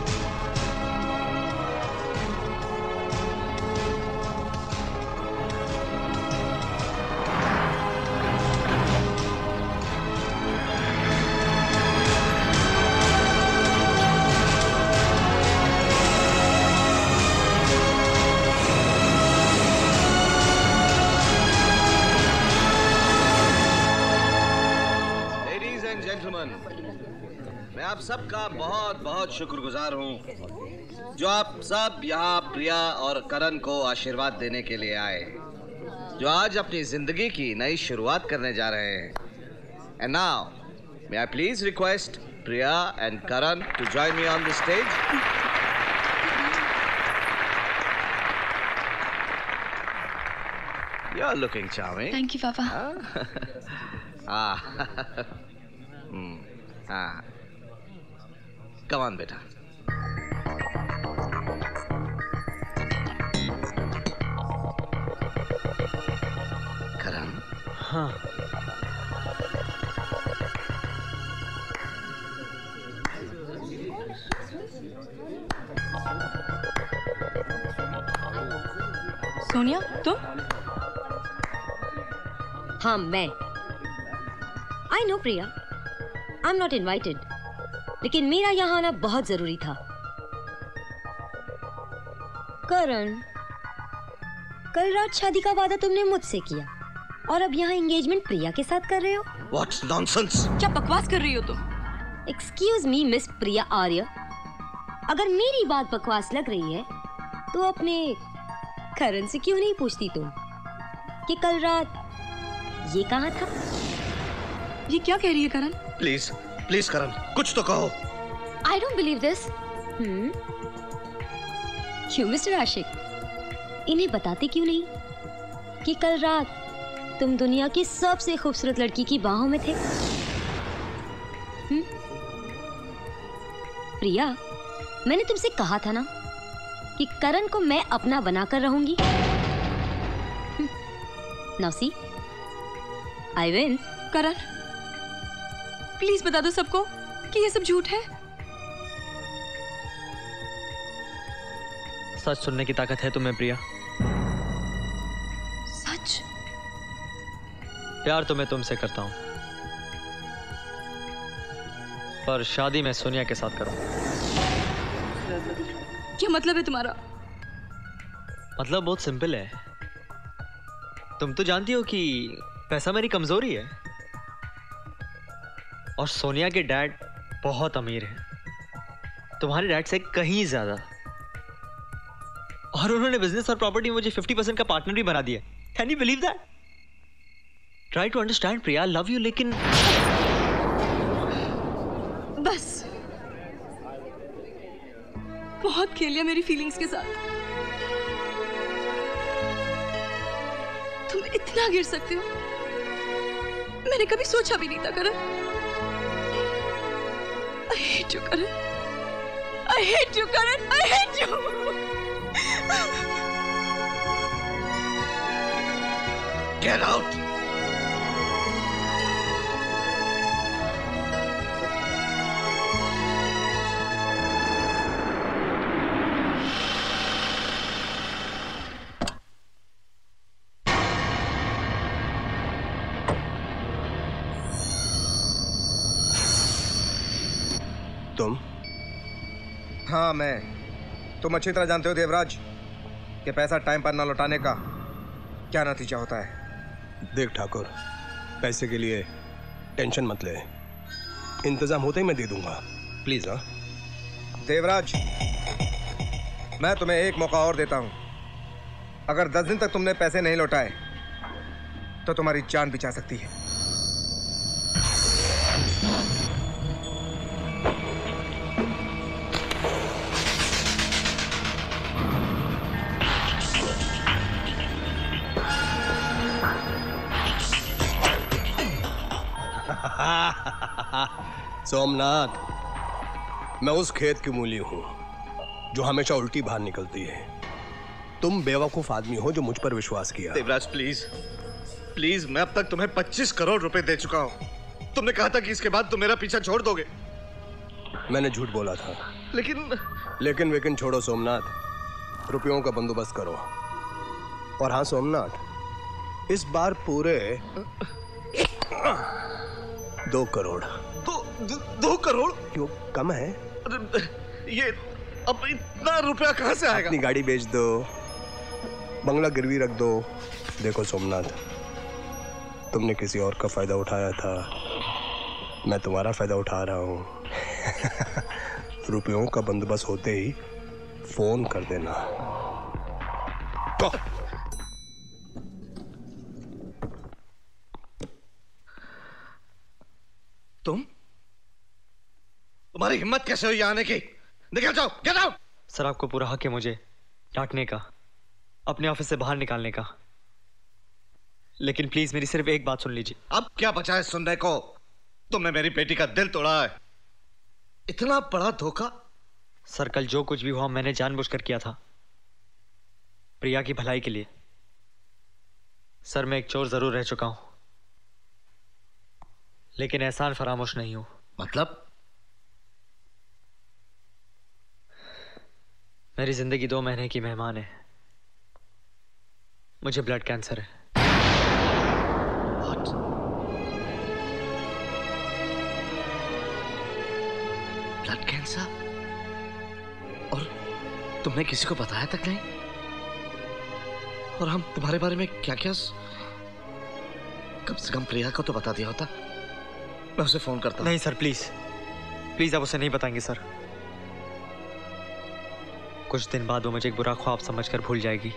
मैं आप सबका बहुत बहुत शुक्रगुजार हूँ जो आप सब यहाँ प्रिया और करण को आशीर्वाद देने के लिए आए, जो आज अपनी जिंदगी की नई शुरुआत करने जा रहे हैं। And now may I please request Priya and Karan to join me on the stage. You are looking charming. Thank you papa. Come on, बेटा। करण। हाँ। सोनिया तुम? हाँ मैं। I know Priya, I'm not invited, लेकिन मेरा यहाँ आना बहुत जरूरी था। करण, कल रात शादी का वादा तुमने मुझसे किया और अब यहाँ एंगेजमेंट प्रिया के साथ कर रहे हो। What nonsense! क्या बकवास कर रही हो तुम? Excuse me, miss Priya Arya, अगर मेरी बात बकवास लग रही है तो अपने करण से क्यों नहीं पूछती तुम कि कल रात ये कहाँ था? ये क्या कह रही है करण? प्लीज प्लीज करण, कुछ तो कहो। I don't believe this. क्यों मिस्टर आशिक, इन्हें बताते क्यों नहीं कि कल रात तुम दुनिया की सबसे खूबसूरत लड़की की बाहों में थे? प्रिया, मैंने तुमसे कहा था ना कि करण को मैं अपना बनाकर रहूंगी। Now see, I win. Karan, please बता दो सबको कि ये सब झूठ है। सच सुनने की ताकत है तुम्हें प्रिया? सच? प्यार तो मैं तुमसे करता हूं, पर शादी मैं सोनिया के साथ करूंगा। क्या मतलब है तुम्हारा? मतलब बहुत सिंपल है। तुम तो जानती हो कि पैसा मेरी कमजोरी है, और सोनिया के डैड बहुत अमीर है, तुम्हारे डैड से कहीं ज्यादा। और उन्होंने बिजनेस और प्रॉपर्टी में मुझे 50% का पार्टनर भी बना दिया। Can you believe that? Try to understand Priya, love you, लेकिन बस बहुत खेल लिया मेरी फीलिंग्स के साथ। तुम इतना गिर सकते हो मैंने कभी सोचा भी नहीं था करण। I hate you, Karan. I hate you, Karan. I hate you. Get out. तुम? हाँ मैं। तुम अच्छी तरह जानते हो देवराज कि पैसा टाइम पर ना लौटाने का क्या नतीजा होता है। देख ठाकुर, पैसे के लिए टेंशन मत ले, इंतजाम होते ही मैं दे दूंगा, प्लीज। हाँ देवराज, मैं तुम्हें एक मौका और देता हूं। अगर 10 दिन तक तुमने पैसे नहीं लौटाए तो तुम्हारी जान भी जा सकती है। सोमनाथ, मैं उस खेत की मूली हूं जो हमेशा उल्टी बाहर निकलती है। तुम बेवकूफ आदमी हो जो मुझ पर विश्वास किया। देवराज प्लीज प्लीज, मैं अब तक तुम्हें 25 करोड़ रुपए दे चुका हूं। तुमने कहा था कि इसके बाद तुम मेरा पीछा छोड़ दोगे। मैंने झूठ बोला था, लेकिन छोड़ो सोमनाथ, रुपयों का बंदोबस्त करो। और हाँ सोमनाथ, इस बार पूरे 2 करोड़। 2 करोड़? क्यों, कम है? ये अब इतना रुपया कहां से आएगा? अपनी गाड़ी बेच दो, बंगला गिरवी रख दो। देखो सोमनाथ, तुमने किसी और का फायदा उठाया था, मैं तुम्हारा फायदा उठा रहा हूं। रुपयों का बंदोबस्त होते ही फोन कर देना। तुम्हारी हिम्मत कैसे हुई आने की? निकल जाओ, गेट आउट। सर, आपको पूरा हक है मुझे डांटने का, अपने ऑफिस से बाहर निकालने का, लेकिन प्लीज मेरी सिर्फ एक बात सुन लीजिए। अब क्या बचा है सुनने को? तुमने मेरी बेटी का दिल तोड़ा है। इतना बड़ा धोखा। सर, कल जो कुछ भी हुआ मैंने जानबूझकर किया था, प्रिया की भलाई के लिए। सर, मैं एक चोर जरूर रह चुका हूं, लेकिन एहसान फरामोश नहीं हूं। मतलब? मेरी जिंदगी 2 महीने की मेहमान है। मुझे ब्लड कैंसर है। Blood cancer? और तुमने किसी को बताया तक नहीं? और हम तुम्हारे बारे में क्या क्या कम से कम प्रिया को तो बता दिया होता। मैं उसे फोन करता हूं। नहीं सर, प्लीज प्लीज, आप उसे नहीं बताएंगे सर। कुछ दिन बाद वो मुझे एक बुरा ख्वाब समझकर भूल जाएगी।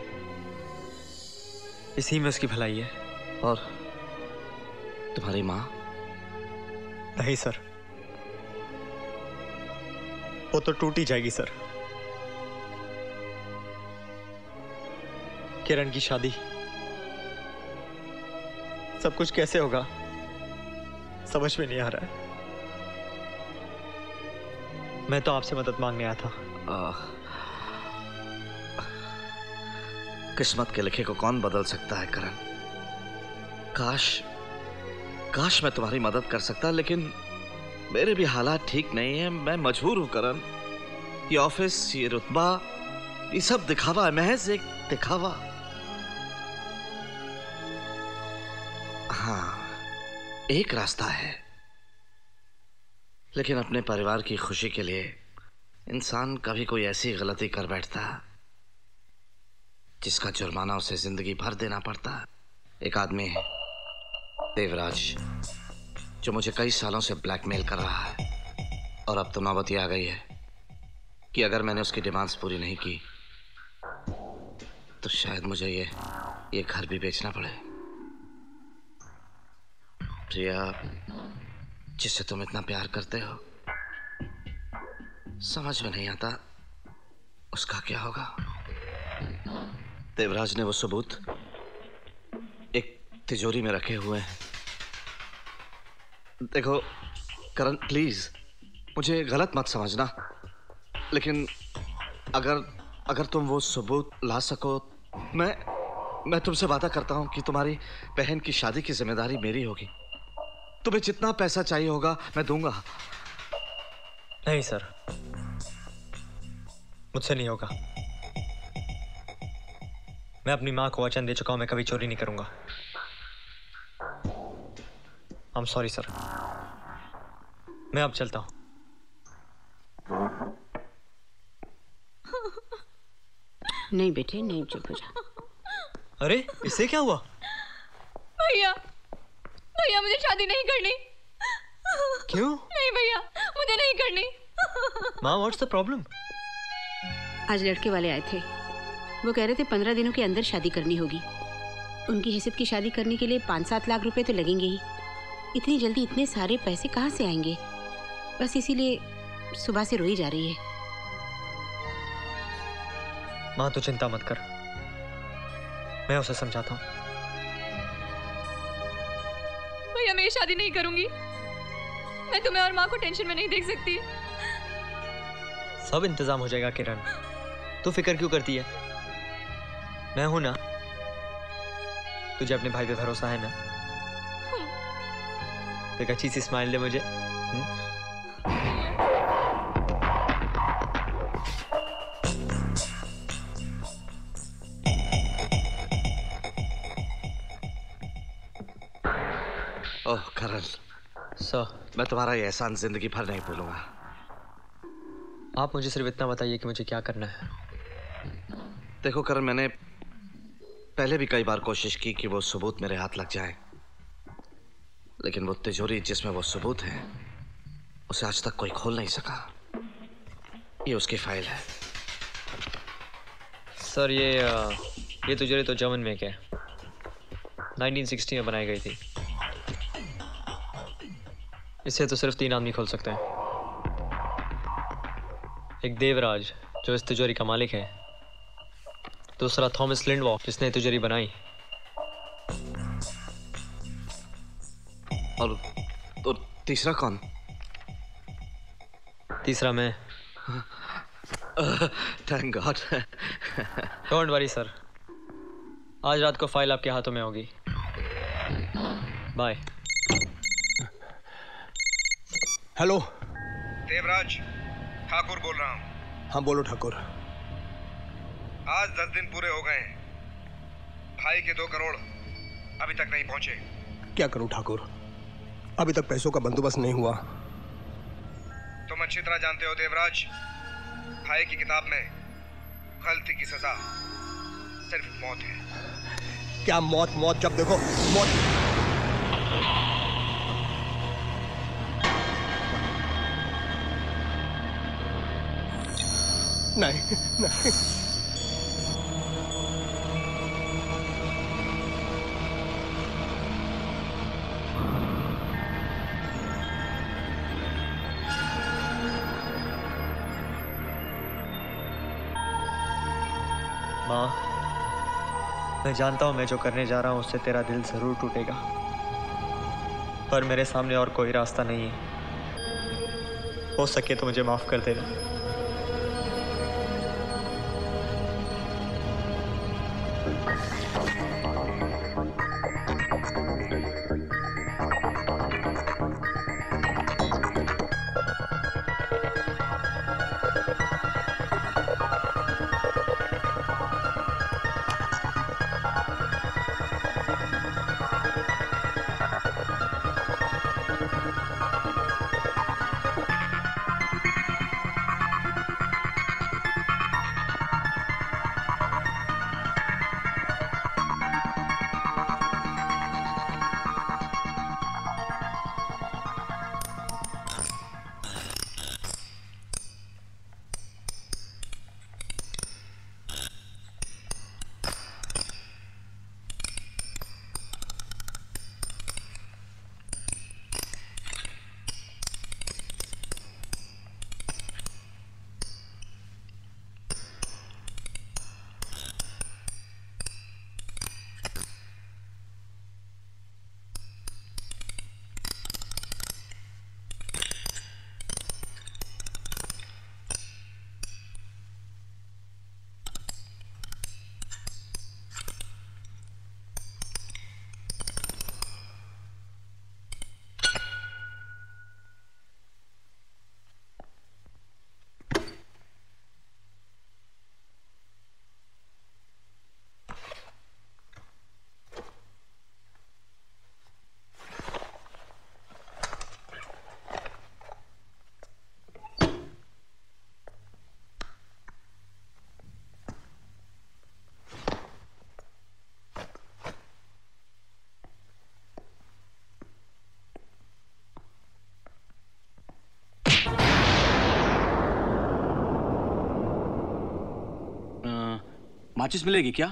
इसी में उसकी भलाई है। और तुम्हारी माँ? नहीं सर, वो तो टूट ही जाएगी सर। किरण की शादी, सब कुछ कैसे होगा समझ में नहीं आ रहा है। मैं तो आपसे मदद मांगने आया था। किस्मत के लिखे को कौन बदल सकता है करण? काश मैं तुम्हारी मदद कर सकता, लेकिन मेरे भी हालात ठीक नहीं है। मैं मजबूर हूं करण। ये ऑफिस, ये रुतबा, ये सब दिखावा है, महज एक दिखावा। हाँ, एक रास्ता है, लेकिन अपने परिवार की खुशी के लिए इंसान कभी कोई ऐसी गलती कर बैठता है जिसका जुर्माना उसे जिंदगी भर देना पड़ता है। एक आदमी है देवराज, जो मुझे कई सालों से ब्लैकमेल कर रहा है। और अब तो नौबत ये आ गई है कि अगर मैंने उसकी डिमांड्स पूरी नहीं की तो शायद मुझे ये घर भी बेचना पड़े। प्रिया, जिससे तुम इतना प्यार करते हो, समझ में नहीं आता उसका क्या होगा। देवराज ने वो सबूत एक तिजोरी में रखे हुए हैं। देखो करण, प्लीज मुझे गलत मत समझना, लेकिन अगर तुम वो सबूत ला सको, मैं तुमसे वादा करता हूं कि तुम्हारी बहन की शादी की जिम्मेदारी मेरी होगी। तुम्हें जितना पैसा चाहिए होगा मैं दूंगा। नहीं सर, मुझसे नहीं होगा। मैं अपनी माँ को वचन दे चुका हूं, मैं कभी चोरी नहीं करूंगा। आई एम सॉरी सर, मैं अब चलता हूं। नहीं बेटे, नहीं, चुप हो जा। अरे इससे क्या हुआ? भैया, भैया मुझे शादी नहीं करनी। क्यों? नहीं भैया, मुझे नहीं करनी। माँ, व्हाट्स द प्रॉब्लम? आज लड़के वाले आए थे, वो कह रहे थे 15 दिनों के अंदर शादी करनी होगी। उनकी हैसियत की शादी करने के लिए 5-7 लाख रुपए तो लगेंगे ही। इतनी जल्दी इतने सारे पैसे कहाँ से आएंगे? बस इसीलिए सुबह से रोई जा रही है। माँ तो चिंता मत कर, मैं उसे समझाता हूँ। भैया मैं ये शादी नहीं करूंगी। मैं तुम्हें और माँ को टेंशन में नहीं देख सकती। सब इंतजाम हो जाएगा किरण, तू फिक्र क्यों करती है? मैं हूं ना, तुझे अपने भाई पे भरोसा है ना? एक अच्छी सी स्माइल दे मुझे। ओह करण, मैं तुम्हारा ये एहसान जिंदगी भर नहीं भूलूंगा। आप मुझे सिर्फ इतना बताइए कि मुझे क्या करना है। देखो करण, मैंने पहले भी कई बार कोशिश की कि वो सबूत मेरे हाथ लग जाए, लेकिन वो तिजोरी जिसमें वो सबूत है उसे आज तक कोई खोल नहीं सका। ये उसकी फाइल है। सर ये तिजोरी तो जर्मन में है, 1960 में बनाई गई थी। इसे तो सिर्फ 3 आदमी खोल सकते हैं। एक देवराज जो इस तिजोरी का मालिक है, दूसरा थॉमस लिंडवॉफ जिसने तिजोरी बनाई, और तीसरा कौन? तीसरा मैं। Thank god. Don't worry sir, आज रात को फाइल आपके हाथों में होगी। बाय। हेलो, देवराज ठाकुर बोल रहा हूँ। हाँ बोलो ठाकुर। आज 10 दिन पूरे हो गए हैं। भाई के 2 करोड़ अभी तक नहीं पहुंचे। क्या करूं ठाकुर, अभी तक पैसों का बंदोबस्त नहीं हुआ। तुम अच्छी तरह जानते हो देवराज, भाई की किताब में गलती की सजा सिर्फ मौत है। क्या मौत? मौत जब देखो मौत। नहीं नहीं, माँ, मैं जानता हूँ मैं जो करने जा रहा हूँ उससे तेरा दिल जरूर टूटेगा, पर मेरे सामने और कोई रास्ता नहीं है। हो सके तो मुझे माफ कर देना। माचिस मिलेगी क्या?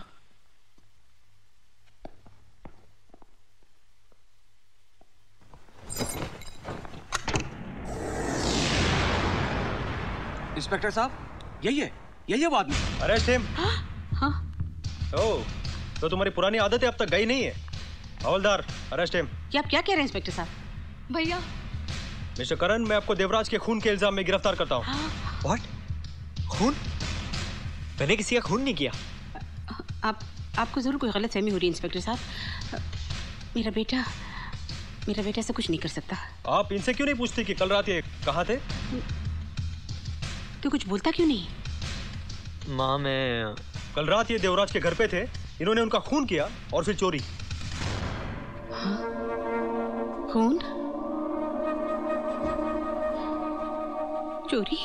इंस्पेक्टर साहब, यही है वो आदमी। Arrest him. हाँ? ओह, तो तुम्हारी पुरानी आदत है अब तक गई नहीं है। हवलदार, अरेस्ट हिम। क्या आप क्या कह रहे हैं इंस्पेक्टर साहब? भैया। मिस्टर करण, मैं आपको देवराज के खून के इल्जाम में गिरफ्तार करता हूँ। What? खून? मैंने किसी का खून नहीं किया। आपको जरूर कोई गलतफहमी हो रही है इंस्पेक्टर साहब। मेरा बेटा ऐसा कुछ नहीं कर सकता। आप इनसे क्यों नहीं पूछती कि कल रात ये कहाँ थे? तो कुछ बोलता क्यों नहीं? माँ, मैं कल रात ये देवराज के घर पे थे, इन्होंने उनका खून किया और फिर चोरी। हाँ? खून? चोरी?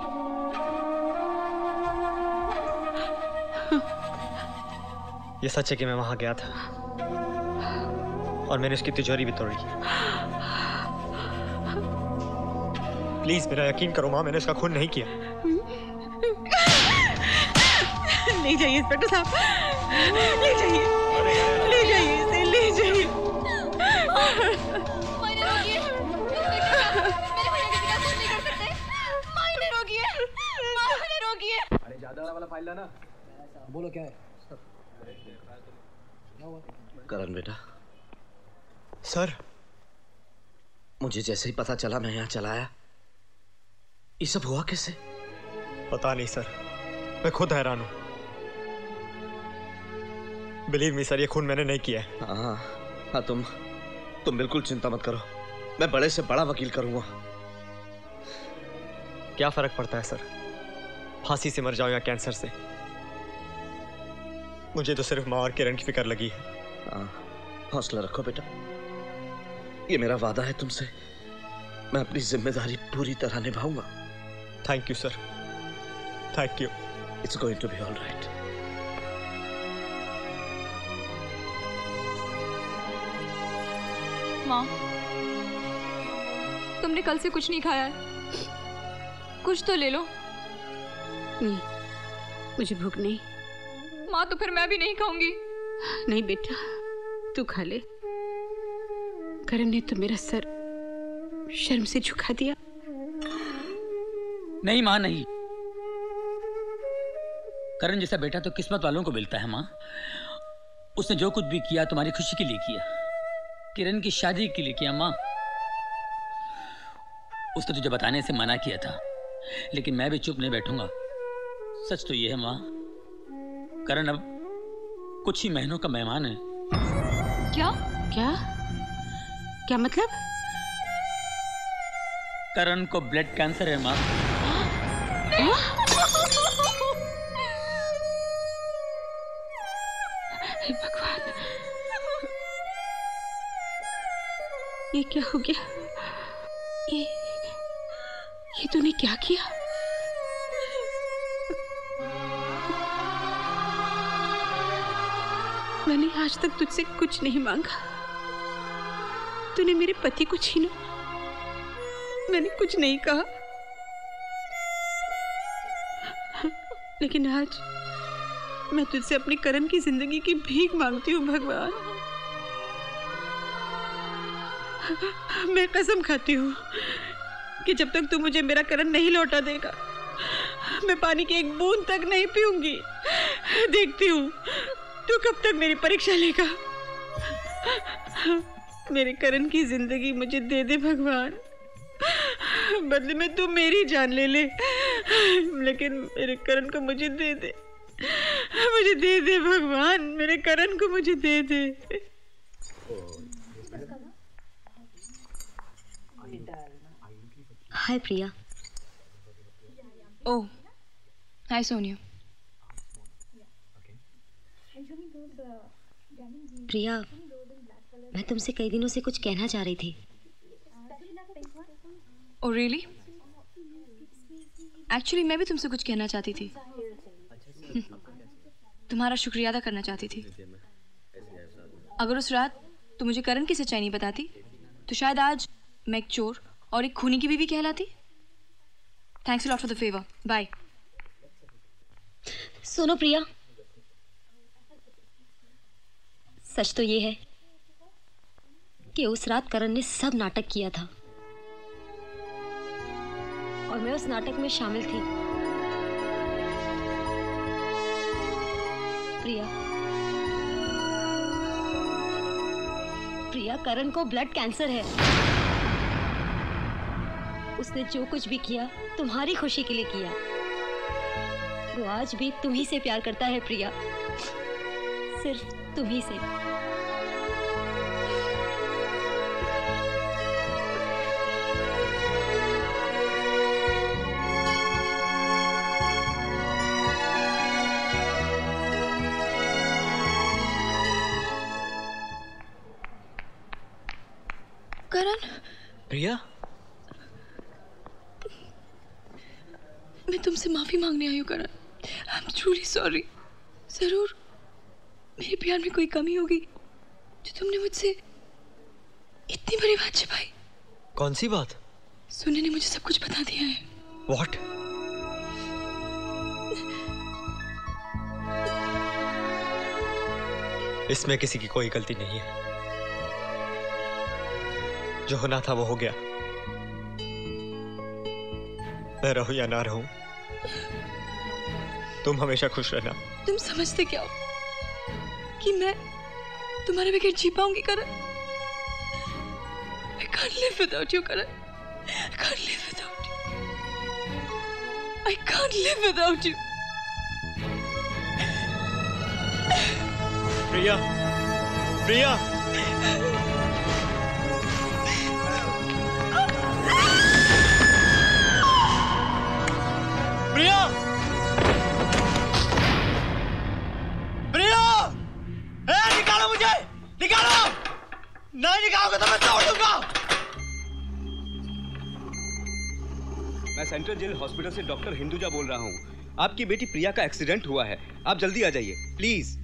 ये सच है कि मैं वहां गया था और मैंने उसकी तिजोरी भी तोड़ी। प्लीज मेरा यकीन करो माँ, मैंने उसका खून नहीं किया। ले जाइए इंस्पेक्टर साहब, ले जाइए इसे, ले जाइए। अरे ज्यादा वाला फाइल लाना। बोलो क्या है? करण बेटा। सर, मुझे जैसे ही पता चला मैं यहाँ चला आया। ये सब हुआ कैसे? पता नहीं सर, मैं खुद हैरान हूँ। बिलीव मी सर, ये खून मैंने नहीं किया है। हाँ, तुम बिल्कुल चिंता मत करो, मैं बड़े से बड़ा वकील करूंगा। क्या फर्क पड़ता है सर, फांसी से मर जाऊं या कैंसर से? मुझे तो सिर्फ माँ और किरण की फिक्र लगी है। हौसला रखो बेटा, ये मेरा वादा है तुमसे, मैं अपनी जिम्मेदारी पूरी तरह निभाऊंगा। Thank you sir, thank you. It's going to be all right. माँ, तुमने कल से कुछ नहीं खाया है, कुछ तो ले लो। नहीं, मुझे भूख नहीं। माँ, तो फिर मैं भी नहीं खाऊंगी। नहीं बेटा, तू खा ले। करण ने तो मेरा सर शर्म से झुका दिया। नहीं माँ, नहीं। करण जैसा बेटा तो किस्मत वालों को मिलता है माँ। उसने जो कुछ भी किया तुम्हारी खुशी के लिए किया, किरण की शादी के लिए किया माँ। उसने तुझे बताने से मना किया था, लेकिन मैं भी चुप नहीं बैठूंगा। सच तो ये है माँ, करण अब कुछ ही महीनों का मेहमान है। क्या? क्या? क्या मतलब? करण को ब्लड कैंसर है माँ। हे भगवान, ये क्या हो गया? ये तूने क्या किया? मैंने आज तक तुझसे कुछ नहीं मांगा, तूने मेरे पति को छीना। मैंने कुछ नहीं कहा, लेकिन आज मैं तुझसे अपने करण की जिंदगी की भीख मांगती हूँ भगवान। मैं कसम खाती हूँ कि जब तक तू मुझे मेरा करण नहीं लौटा देगा, मैं पानी की एक बूंद तक नहीं पीऊंगी। देखती हूँ तू कब तक मेरी परीक्षा लेगा। मेरे करण की जिंदगी मुझे दे दे भगवान, बदले में तू मेरी जान ले ले, लेकिन मेरे करण को मुझे दे दे। मुझे दे दे भगवान, मेरे करण को मुझे दे दे। हाय प्रिया। ओह, हाय सोनिया। प्रिया, मैं तुमसे कई दिनों से कुछ कहना चाह रही थी। Oh really? एक्चुअली मैं भी तुमसे कुछ कहना चाहती थी। तुम्हारा शुक्रिया अदा करना चाहती थी। अगर उस रात तुम मुझे करण की सच्चाई नहीं बताती तो शायद आज मैं एक चोर और एक खूनी की बीवी कहलाती। Thanks a lot for the favour. Bye. सुनो प्रिया, सच तो ये है कि उस रात करण ने सब नाटक किया था और मैं उस नाटक में शामिल थी। प्रिया, करण को ब्लड कैंसर है। उसने जो कुछ भी किया तुम्हारी खुशी के लिए किया। वो आज भी तुम्ही से प्यार करता है प्रिया, सिर्फ तुम्ही से। करण, प्रिया, मैं तुमसे माफी मांगने आई हूँ Karan. I am truly sorry. जरूर मेरे प्यार में कोई कमी होगी जो तुमने मुझसे इतनी बड़ी बात छिपाई। कौन सी बात? सुने ने मुझे सब कुछ बता दिया है। What? इसमें किसी की कोई गलती नहीं है। जो होना था वो हो गया। मैं रहूं या ना रहूं, तुम हमेशा खुश रहना। तुम समझते क्या हो कि मैं तुम्हारे बगैर जी पाऊंगी करण? I can't live without you, Karan. I can't live without you. I can't live without you. प्रिया, प्रिया, प्रिया, प्रिया, निकालो मुझे, निकालो, नहीं निकालोगे तो मैं तोड़ दूंगा। मैं सेंट्रल जेल हॉस्पिटल से डॉक्टर हिंदुजा बोल रहा हूँ। आपकी बेटी प्रिया का एक्सीडेंट हुआ है, आप जल्दी आ जाइए प्लीज।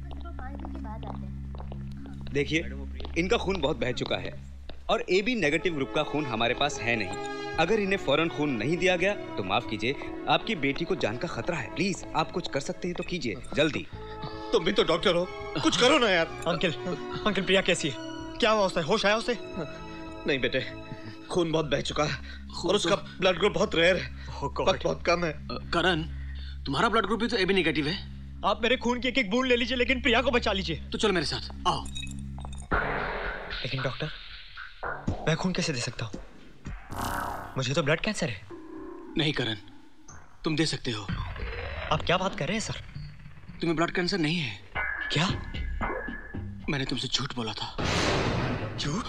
देखिए, इनका खून बहुत बह चुका है और AB नेगेटिव ग्रुप का खून हमारे पास है नहीं। अगर इन्हें फौरन खून नहीं दिया गया तो माफ कीजिए, आपकी बेटी को जान का खतरा है। प्लीज आप कुछ कर सकते हैं तो कीजिए जल्दी। तुम भी तो डॉक्टर हो, कुछ करो ना यार। अंकल प्रिया कैसी है? क्या हुआ उसे? होश आया उसे? नहीं बेटे, खून बहुत बह चुका है और उसका ब्लड ग्रुप बहुत रेयर है, वक्त बहुत कम है। करण, तुम्हारा ब्लड ग्रुप भी तो AB नेगेटिव है। आप मेरे खून की एक एक बूंद ले लीजिए, लेकिन प्रिया को बचा लीजिए। तो चलो मेरे साथ आओ। लेकिन डॉक्टर, मैं खून कैसे दे सकता हूँ? मुझे तो ब्लड कैंसर है। नहीं करण, तुम दे सकते हो। आप क्या बात कर रहे हैं सर? तुम्हें ब्लड कैंसर नहीं है। क्या? मैंने तुमसे झूठ बोला था। झूठ?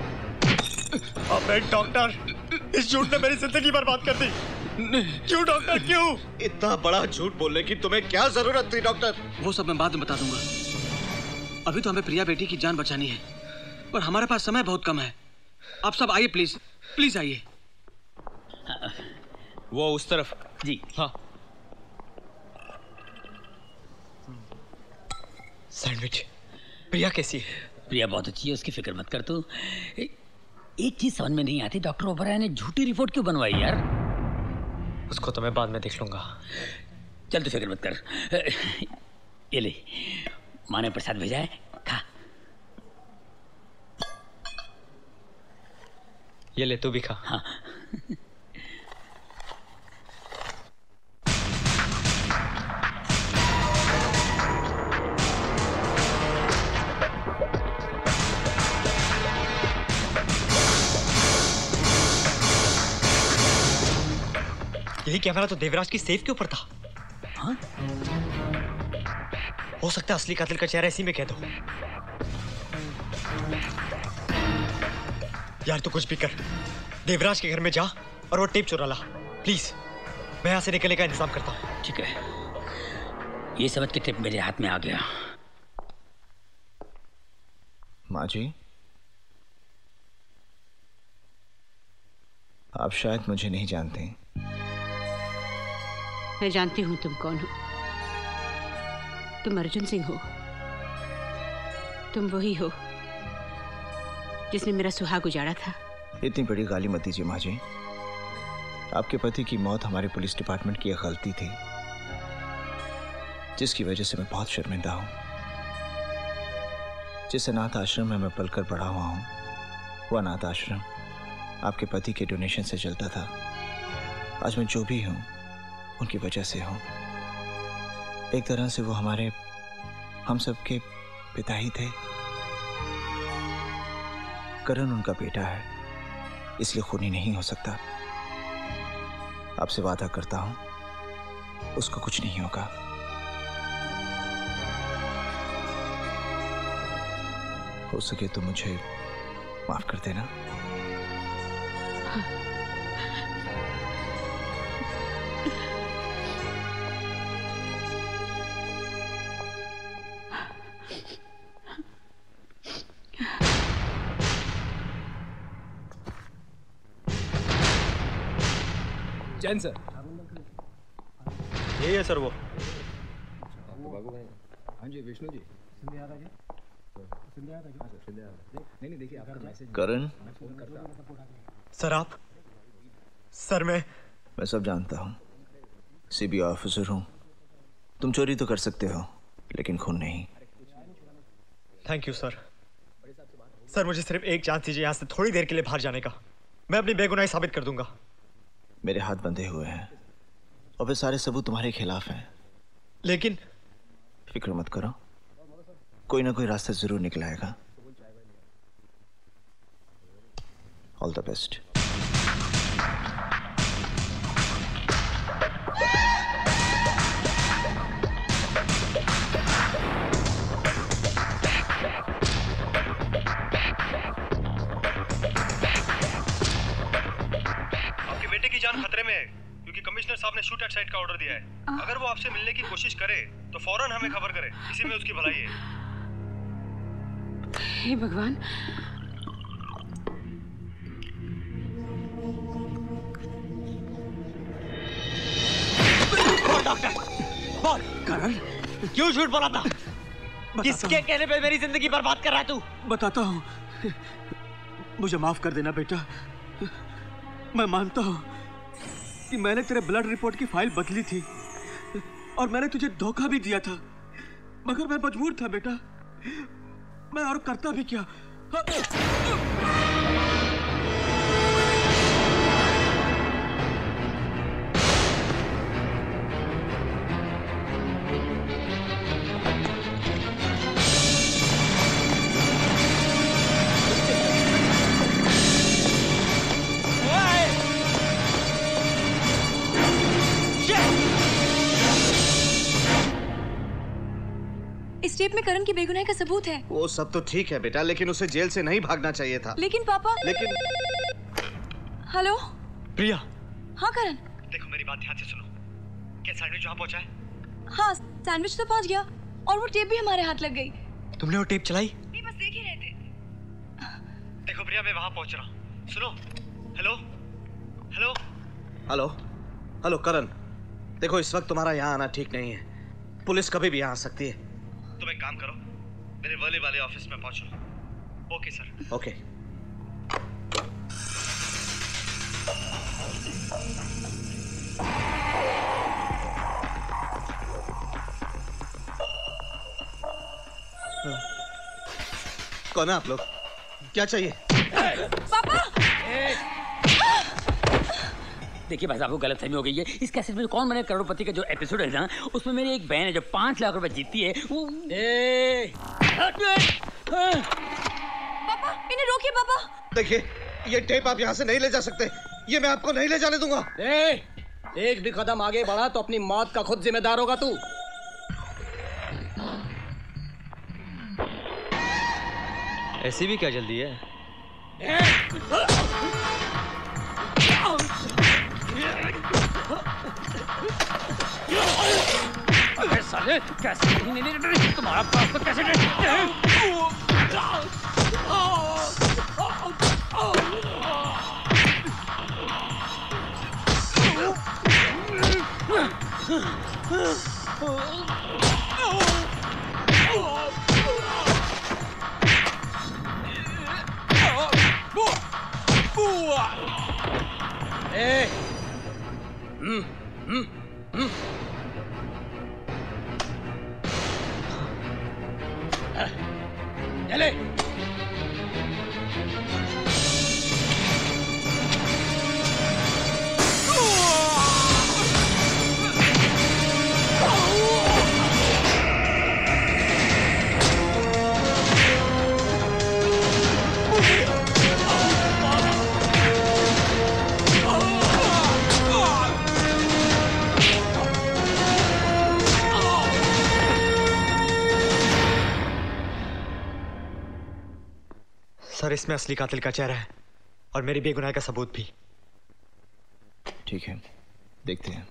अबे डॉक्टर, इस झूठ ने मेरी जिंदगी बर्बाद कर दी। क्यों डॉक्टर, क्यों? इतना बड़ा झूठ बोलने की तुम्हें क्या जरूरत थी डॉक्टर? वो सब मैं बाद में बता दूंगा। अभी तो हमें प्रिया बेटी की जान बचानी है, पर हमारे पास समय बहुत कम है। आप सब आइए प्लीज, प्लीज आइए। वो उस तरफ। जी हाँ। सैंडविच, प्रिया कैसी है? प्रिया बहुत अच्छी है, उसकी फिक्र मत कर तू। एक चीज समझ में नहीं आती, डॉक्टर ओबराय ने झूठी रिपोर्ट क्यों बनवाई यार? उसको तो मैं बाद में देख लूंगा। चल तू फिक्र मत कर। ये ले, माँ ने प्रसाद भेजा है, खा। ये ले, तू भी खा। हाँ। यही कैमरा तो देवराज की सेफ के ऊपर था। हाँ? हो सकता है असली कातिल का चेहरा इसी में कह दो। यार तू कुछ भी कर, देवराज के घर में जा और वो टेप चुरा ला प्लीज। मैं यहाँ से निकलने का इंतजाम करता हूँ। ठीक है, ये समझ के टेप मेरे हाथ में आ गया। माँ जी, आप शायद मुझे नहीं जानते। मैं जानती हूँ तुम कौन हो। तुम अर्जुन सिंह हो। तुम वही हो जिसने मेरा सुहाग उजाड़ा था। इतनी बड़ी गाली मत दीजिए माँ जी। आपके पति की मौत हमारे पुलिस डिपार्टमेंट की एक गलती थी, जिसकी वजह से मैं बहुत शर्मिंदा हूँ। जिस अनाथ आश्रम में मैं पलकर पढ़ा हुआ हूँ, वो अनाथ आश्रम आपके पति के डोनेशन से चलता था। आज मैं जो भी हूँ उनकी वजह से हूँ। एक तरह से वो हम सबके पिता ही थे। करण उनका बेटा है, इसलिए खूनी नहीं हो सकता। आपसे वादा करता हूँ उसको कुछ नहीं होगा। हो सके तो मुझे माफ कर देना। जैन सर, यही है सर वो। हाँ जी विष्णु जी। नहीं देखिए आपका मैसेज। करण, सर आप? सर मैं सब जानता हूँ। सीबीआई ऑफिसर हूँ। तुम चोरी तो कर सकते हो लेकिन खून नहीं। Thank you sir. सर मुझे सिर्फ एक चांस दीजिए यहाँ से थोड़ी देर के लिए बाहर जाने का। मैं अपनी बेगुनाही साबित कर दूंगा। मेरे हाथ बंधे हुए हैं और वे सारे सबूत तुम्हारे खिलाफ हैं। लेकिन फिक्र मत करो, कोई ना कोई रास्ता जरूर निकल आएगा। All the best. आपके बेटे की जान खतरे में है क्योंकि कमिश्नर साहब ने शूट एट साइट का ऑर्डर दिया है। अगर वो आपसे मिलने की कोशिश करे तो फौरन हमें खबर करे, इसी में उसकी भलाई है। हे भगवान। डॉक्टर बोल, करण क्यों झूठ बोला था? किसके कहने पे मेरी जिंदगी बर्बाद कर रहा है तू? बताता हूँ। मुझे माफ कर देना बेटा। मैं मानता हूँ कि मैंने तेरे ब्लड रिपोर्ट की फाइल बदली थी और मैंने तुझे धोखा भी दिया था, मगर मैं मजबूर था बेटा। मैं और करता भी क्या। इस टेप में करण की बेगुनाही का सबूत है। वो सब तो ठीक है बेटा, लेकिन उसे जेल से नहीं भागना चाहिए था। लेकिन पापा। लेकिन हेलो प्रिया। हाँ करण। देखो मेरी बात ध्यान से सुनो। क्या सैंडविच वहाँ पहुँचा है? हाँ सैंडविच तो पहुँच गया और वो टेप भी हमारे हाथ लग गई। तुमने वो टेप चलाई? नहीं बस देख ही रहे थे। देखो प्रिया मैं वहाँ पहुँच रहा हूँ। सुनो। Hello hello hello hello Karan, देखो इस वक्त तुम्हारा यहाँ आना ठीक नहीं है। पुलिस कभी भी यहाँ आ सकती है। तुम एक काम करो, मेरे वाले ऑफिस में पहुंचो। Okay sir. ओके। कौन है आप लोग? क्या चाहिए? पापा! देखिए भाई साहब को गलतफहमी हो गई है। इस कैसेट में कौन बने करोड़पति का जो एपिसोड है ना, उसमें मेरी एक बहन है जो 5 लाख रुपए जीतती है। पापा इन्हें रोकिए पापा। देखिए ये टेप आप यहाँ से नहीं ले जा सकते। ये मैं आपको नहीं ले जाने दूंगा। एक भी कदम आगे बढ़ा तो अपनी मौत का खुद जिम्मेदार होगा तू। ऐसी भी क्या जल्दी है? अरे साले कैसे नहीं तुम्हारा पास तो कैसे पहले। सर, इसमें असली कातिल का चेहरा है और मेरी बेगुनाही का सबूत भी। ठीक है, देखते हैं।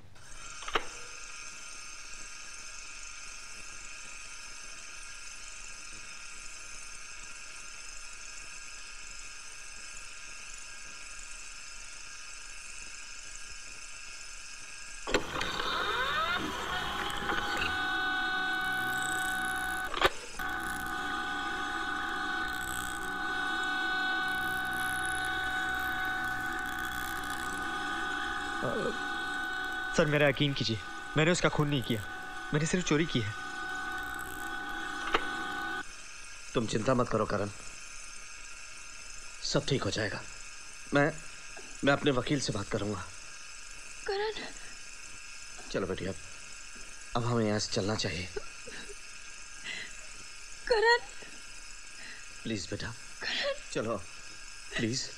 सर, मेरा यकीन कीजिए, मैंने उसका खून नहीं किया, मैंने सिर्फ चोरी की है। तुम चिंता मत करो करण, सब ठीक हो जाएगा। मैं अपने वकील से बात करूंगा। करण, चलो बेटी, अब हमें यहाँ से चलना चाहिए। करण, प्लीज बेटा, चलो प्लीज।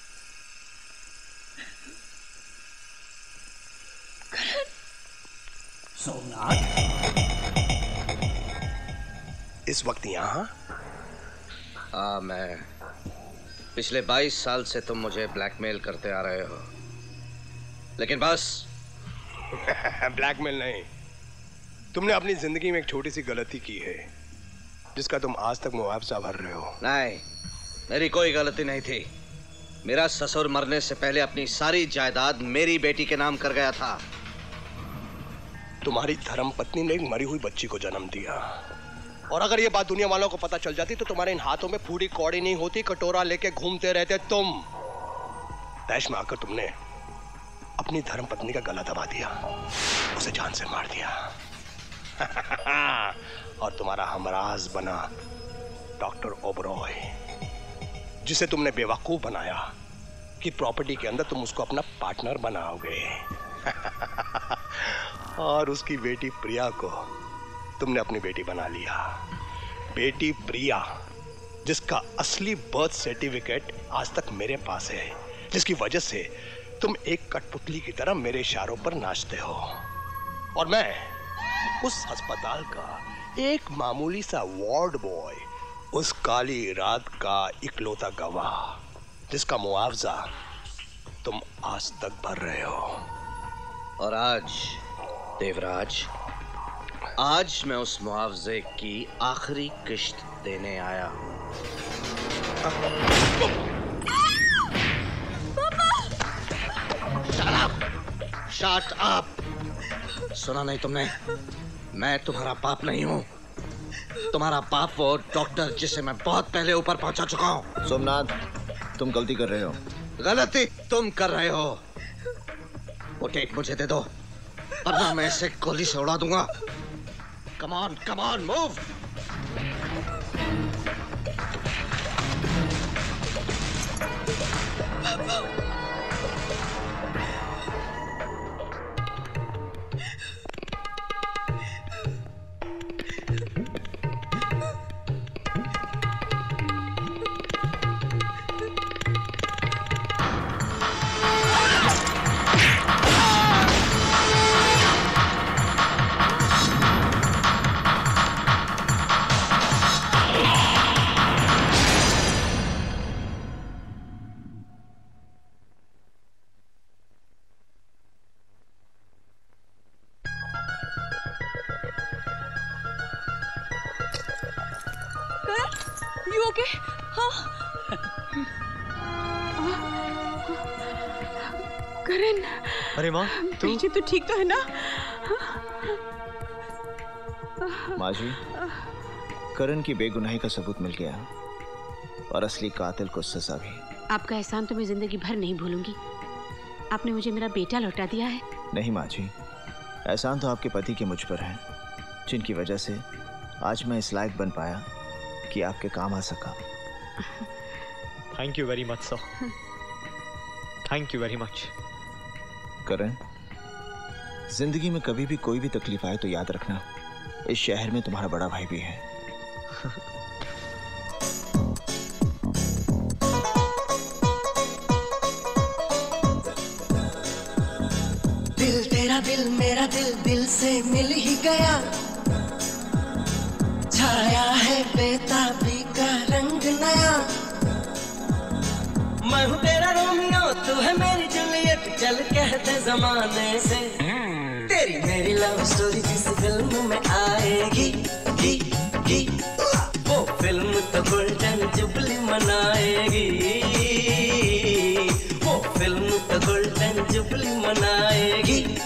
सोमनाथ, इस वक्त यहाँ? मैं पिछले 22 साल से तुम मुझे ब्लैकमेल करते आ रहे हो, लेकिन बस ब्लैकमेल नहीं, तुमने अपनी जिंदगी में एक छोटी सी गलती की है जिसका तुम आज तक मुआवजा भर रहे हो। नहीं, मेरी कोई गलती नहीं थी। मेरा ससुर मरने से पहले अपनी सारी जायदाद मेरी बेटी के नाम कर गया था। तुम्हारी धर्मपत्नी ने एक मरी हुई बच्ची को जन्म दिया, और अगर ये बात दुनिया वालों को पता चल जाती तो तुम्हारे इन हाथों में फूटी कौड़ी नहीं होती, कटोरा लेके घूमते रहते तुम। तैश में आकर तुमने अपनी धर्मपत्नी का गला दबा दिया, उसे जान से मार दिया। और तुम्हारा हमराज बना डॉक्टर ओबरॉय, जिसे तुमने बेवकूफ बनाया कि प्रॉपर्टी के अंदर तुम उसको अपना पार्टनर बनाओगे। और उसकी बेटी प्रिया को तुमने अपनी बेटी बना लिया। बेटी प्रिया, जिसका असली बर्थ सर्टिफिकेट आज तक मेरे पास है, जिसकी वजह से तुम एक कठपुतली की तरह मेरे इशारों पर नाचते हो, और मैं उस अस्पताल का एक मामूली सा वार्ड बॉय, उस काली रात का इकलौता गवाह जिसका मुआवजा तुम आज तक भर रहे हो। और आज देवराज, आज मैं उस मुआवजे की आखिरी किश्त देने आया हूँ। Shut up! सुना नहीं तुमने? मैं तुम्हारा बाप नहीं हूँ। तुम्हारा बाप वो डॉक्टर जिसे मैं बहुत पहले ऊपर पहुंचा चुका हूँ। सोमनाथ, तुम गलती कर रहे हो। गलती तुम कर रहे हो। वो टेप मुझे दे दो, वरना मैं इसे गोली से उड़ा दूंगा। Come on, move. You okay? हाँ? करण, अरे माँ, पीछे तो ठीक तो है ना? माँ जी, करण की बेगुनाही का सबूत मिल गया और असली कातिल को सजा भी। आपका एहसान तो मैं जिंदगी भर नहीं भूलूंगी। आपने मुझे मेरा बेटा लौटा दिया है। नहीं माँ जी, एहसान तो आपके पति के मुझ पर है, जिनकी वजह से आज मैं इस लायक बन पाया कि आपके काम आ सका। Thank you very much sir, thank you very much. Karan, जिंदगी में कभी भी कोई भी तकलीफ आए तो याद रखना, इस शहर में तुम्हारा बड़ा भाई भी है। दिल तेरा दिल मेरा दिल दिल से मिल ही गया, छाया है बेताबी का रंग नया। मैं हूँ तेरा रोमियो, तू है मेरी जूलियट, चल कहते जमाने से। तेरी मेरी लव स्टोरी जिस फिल्म में आएगी, वो फिल्म तो गोल्डन जुबली मनाएगी, वो फिल्म तो गोल्डन जुबली मनाएगी।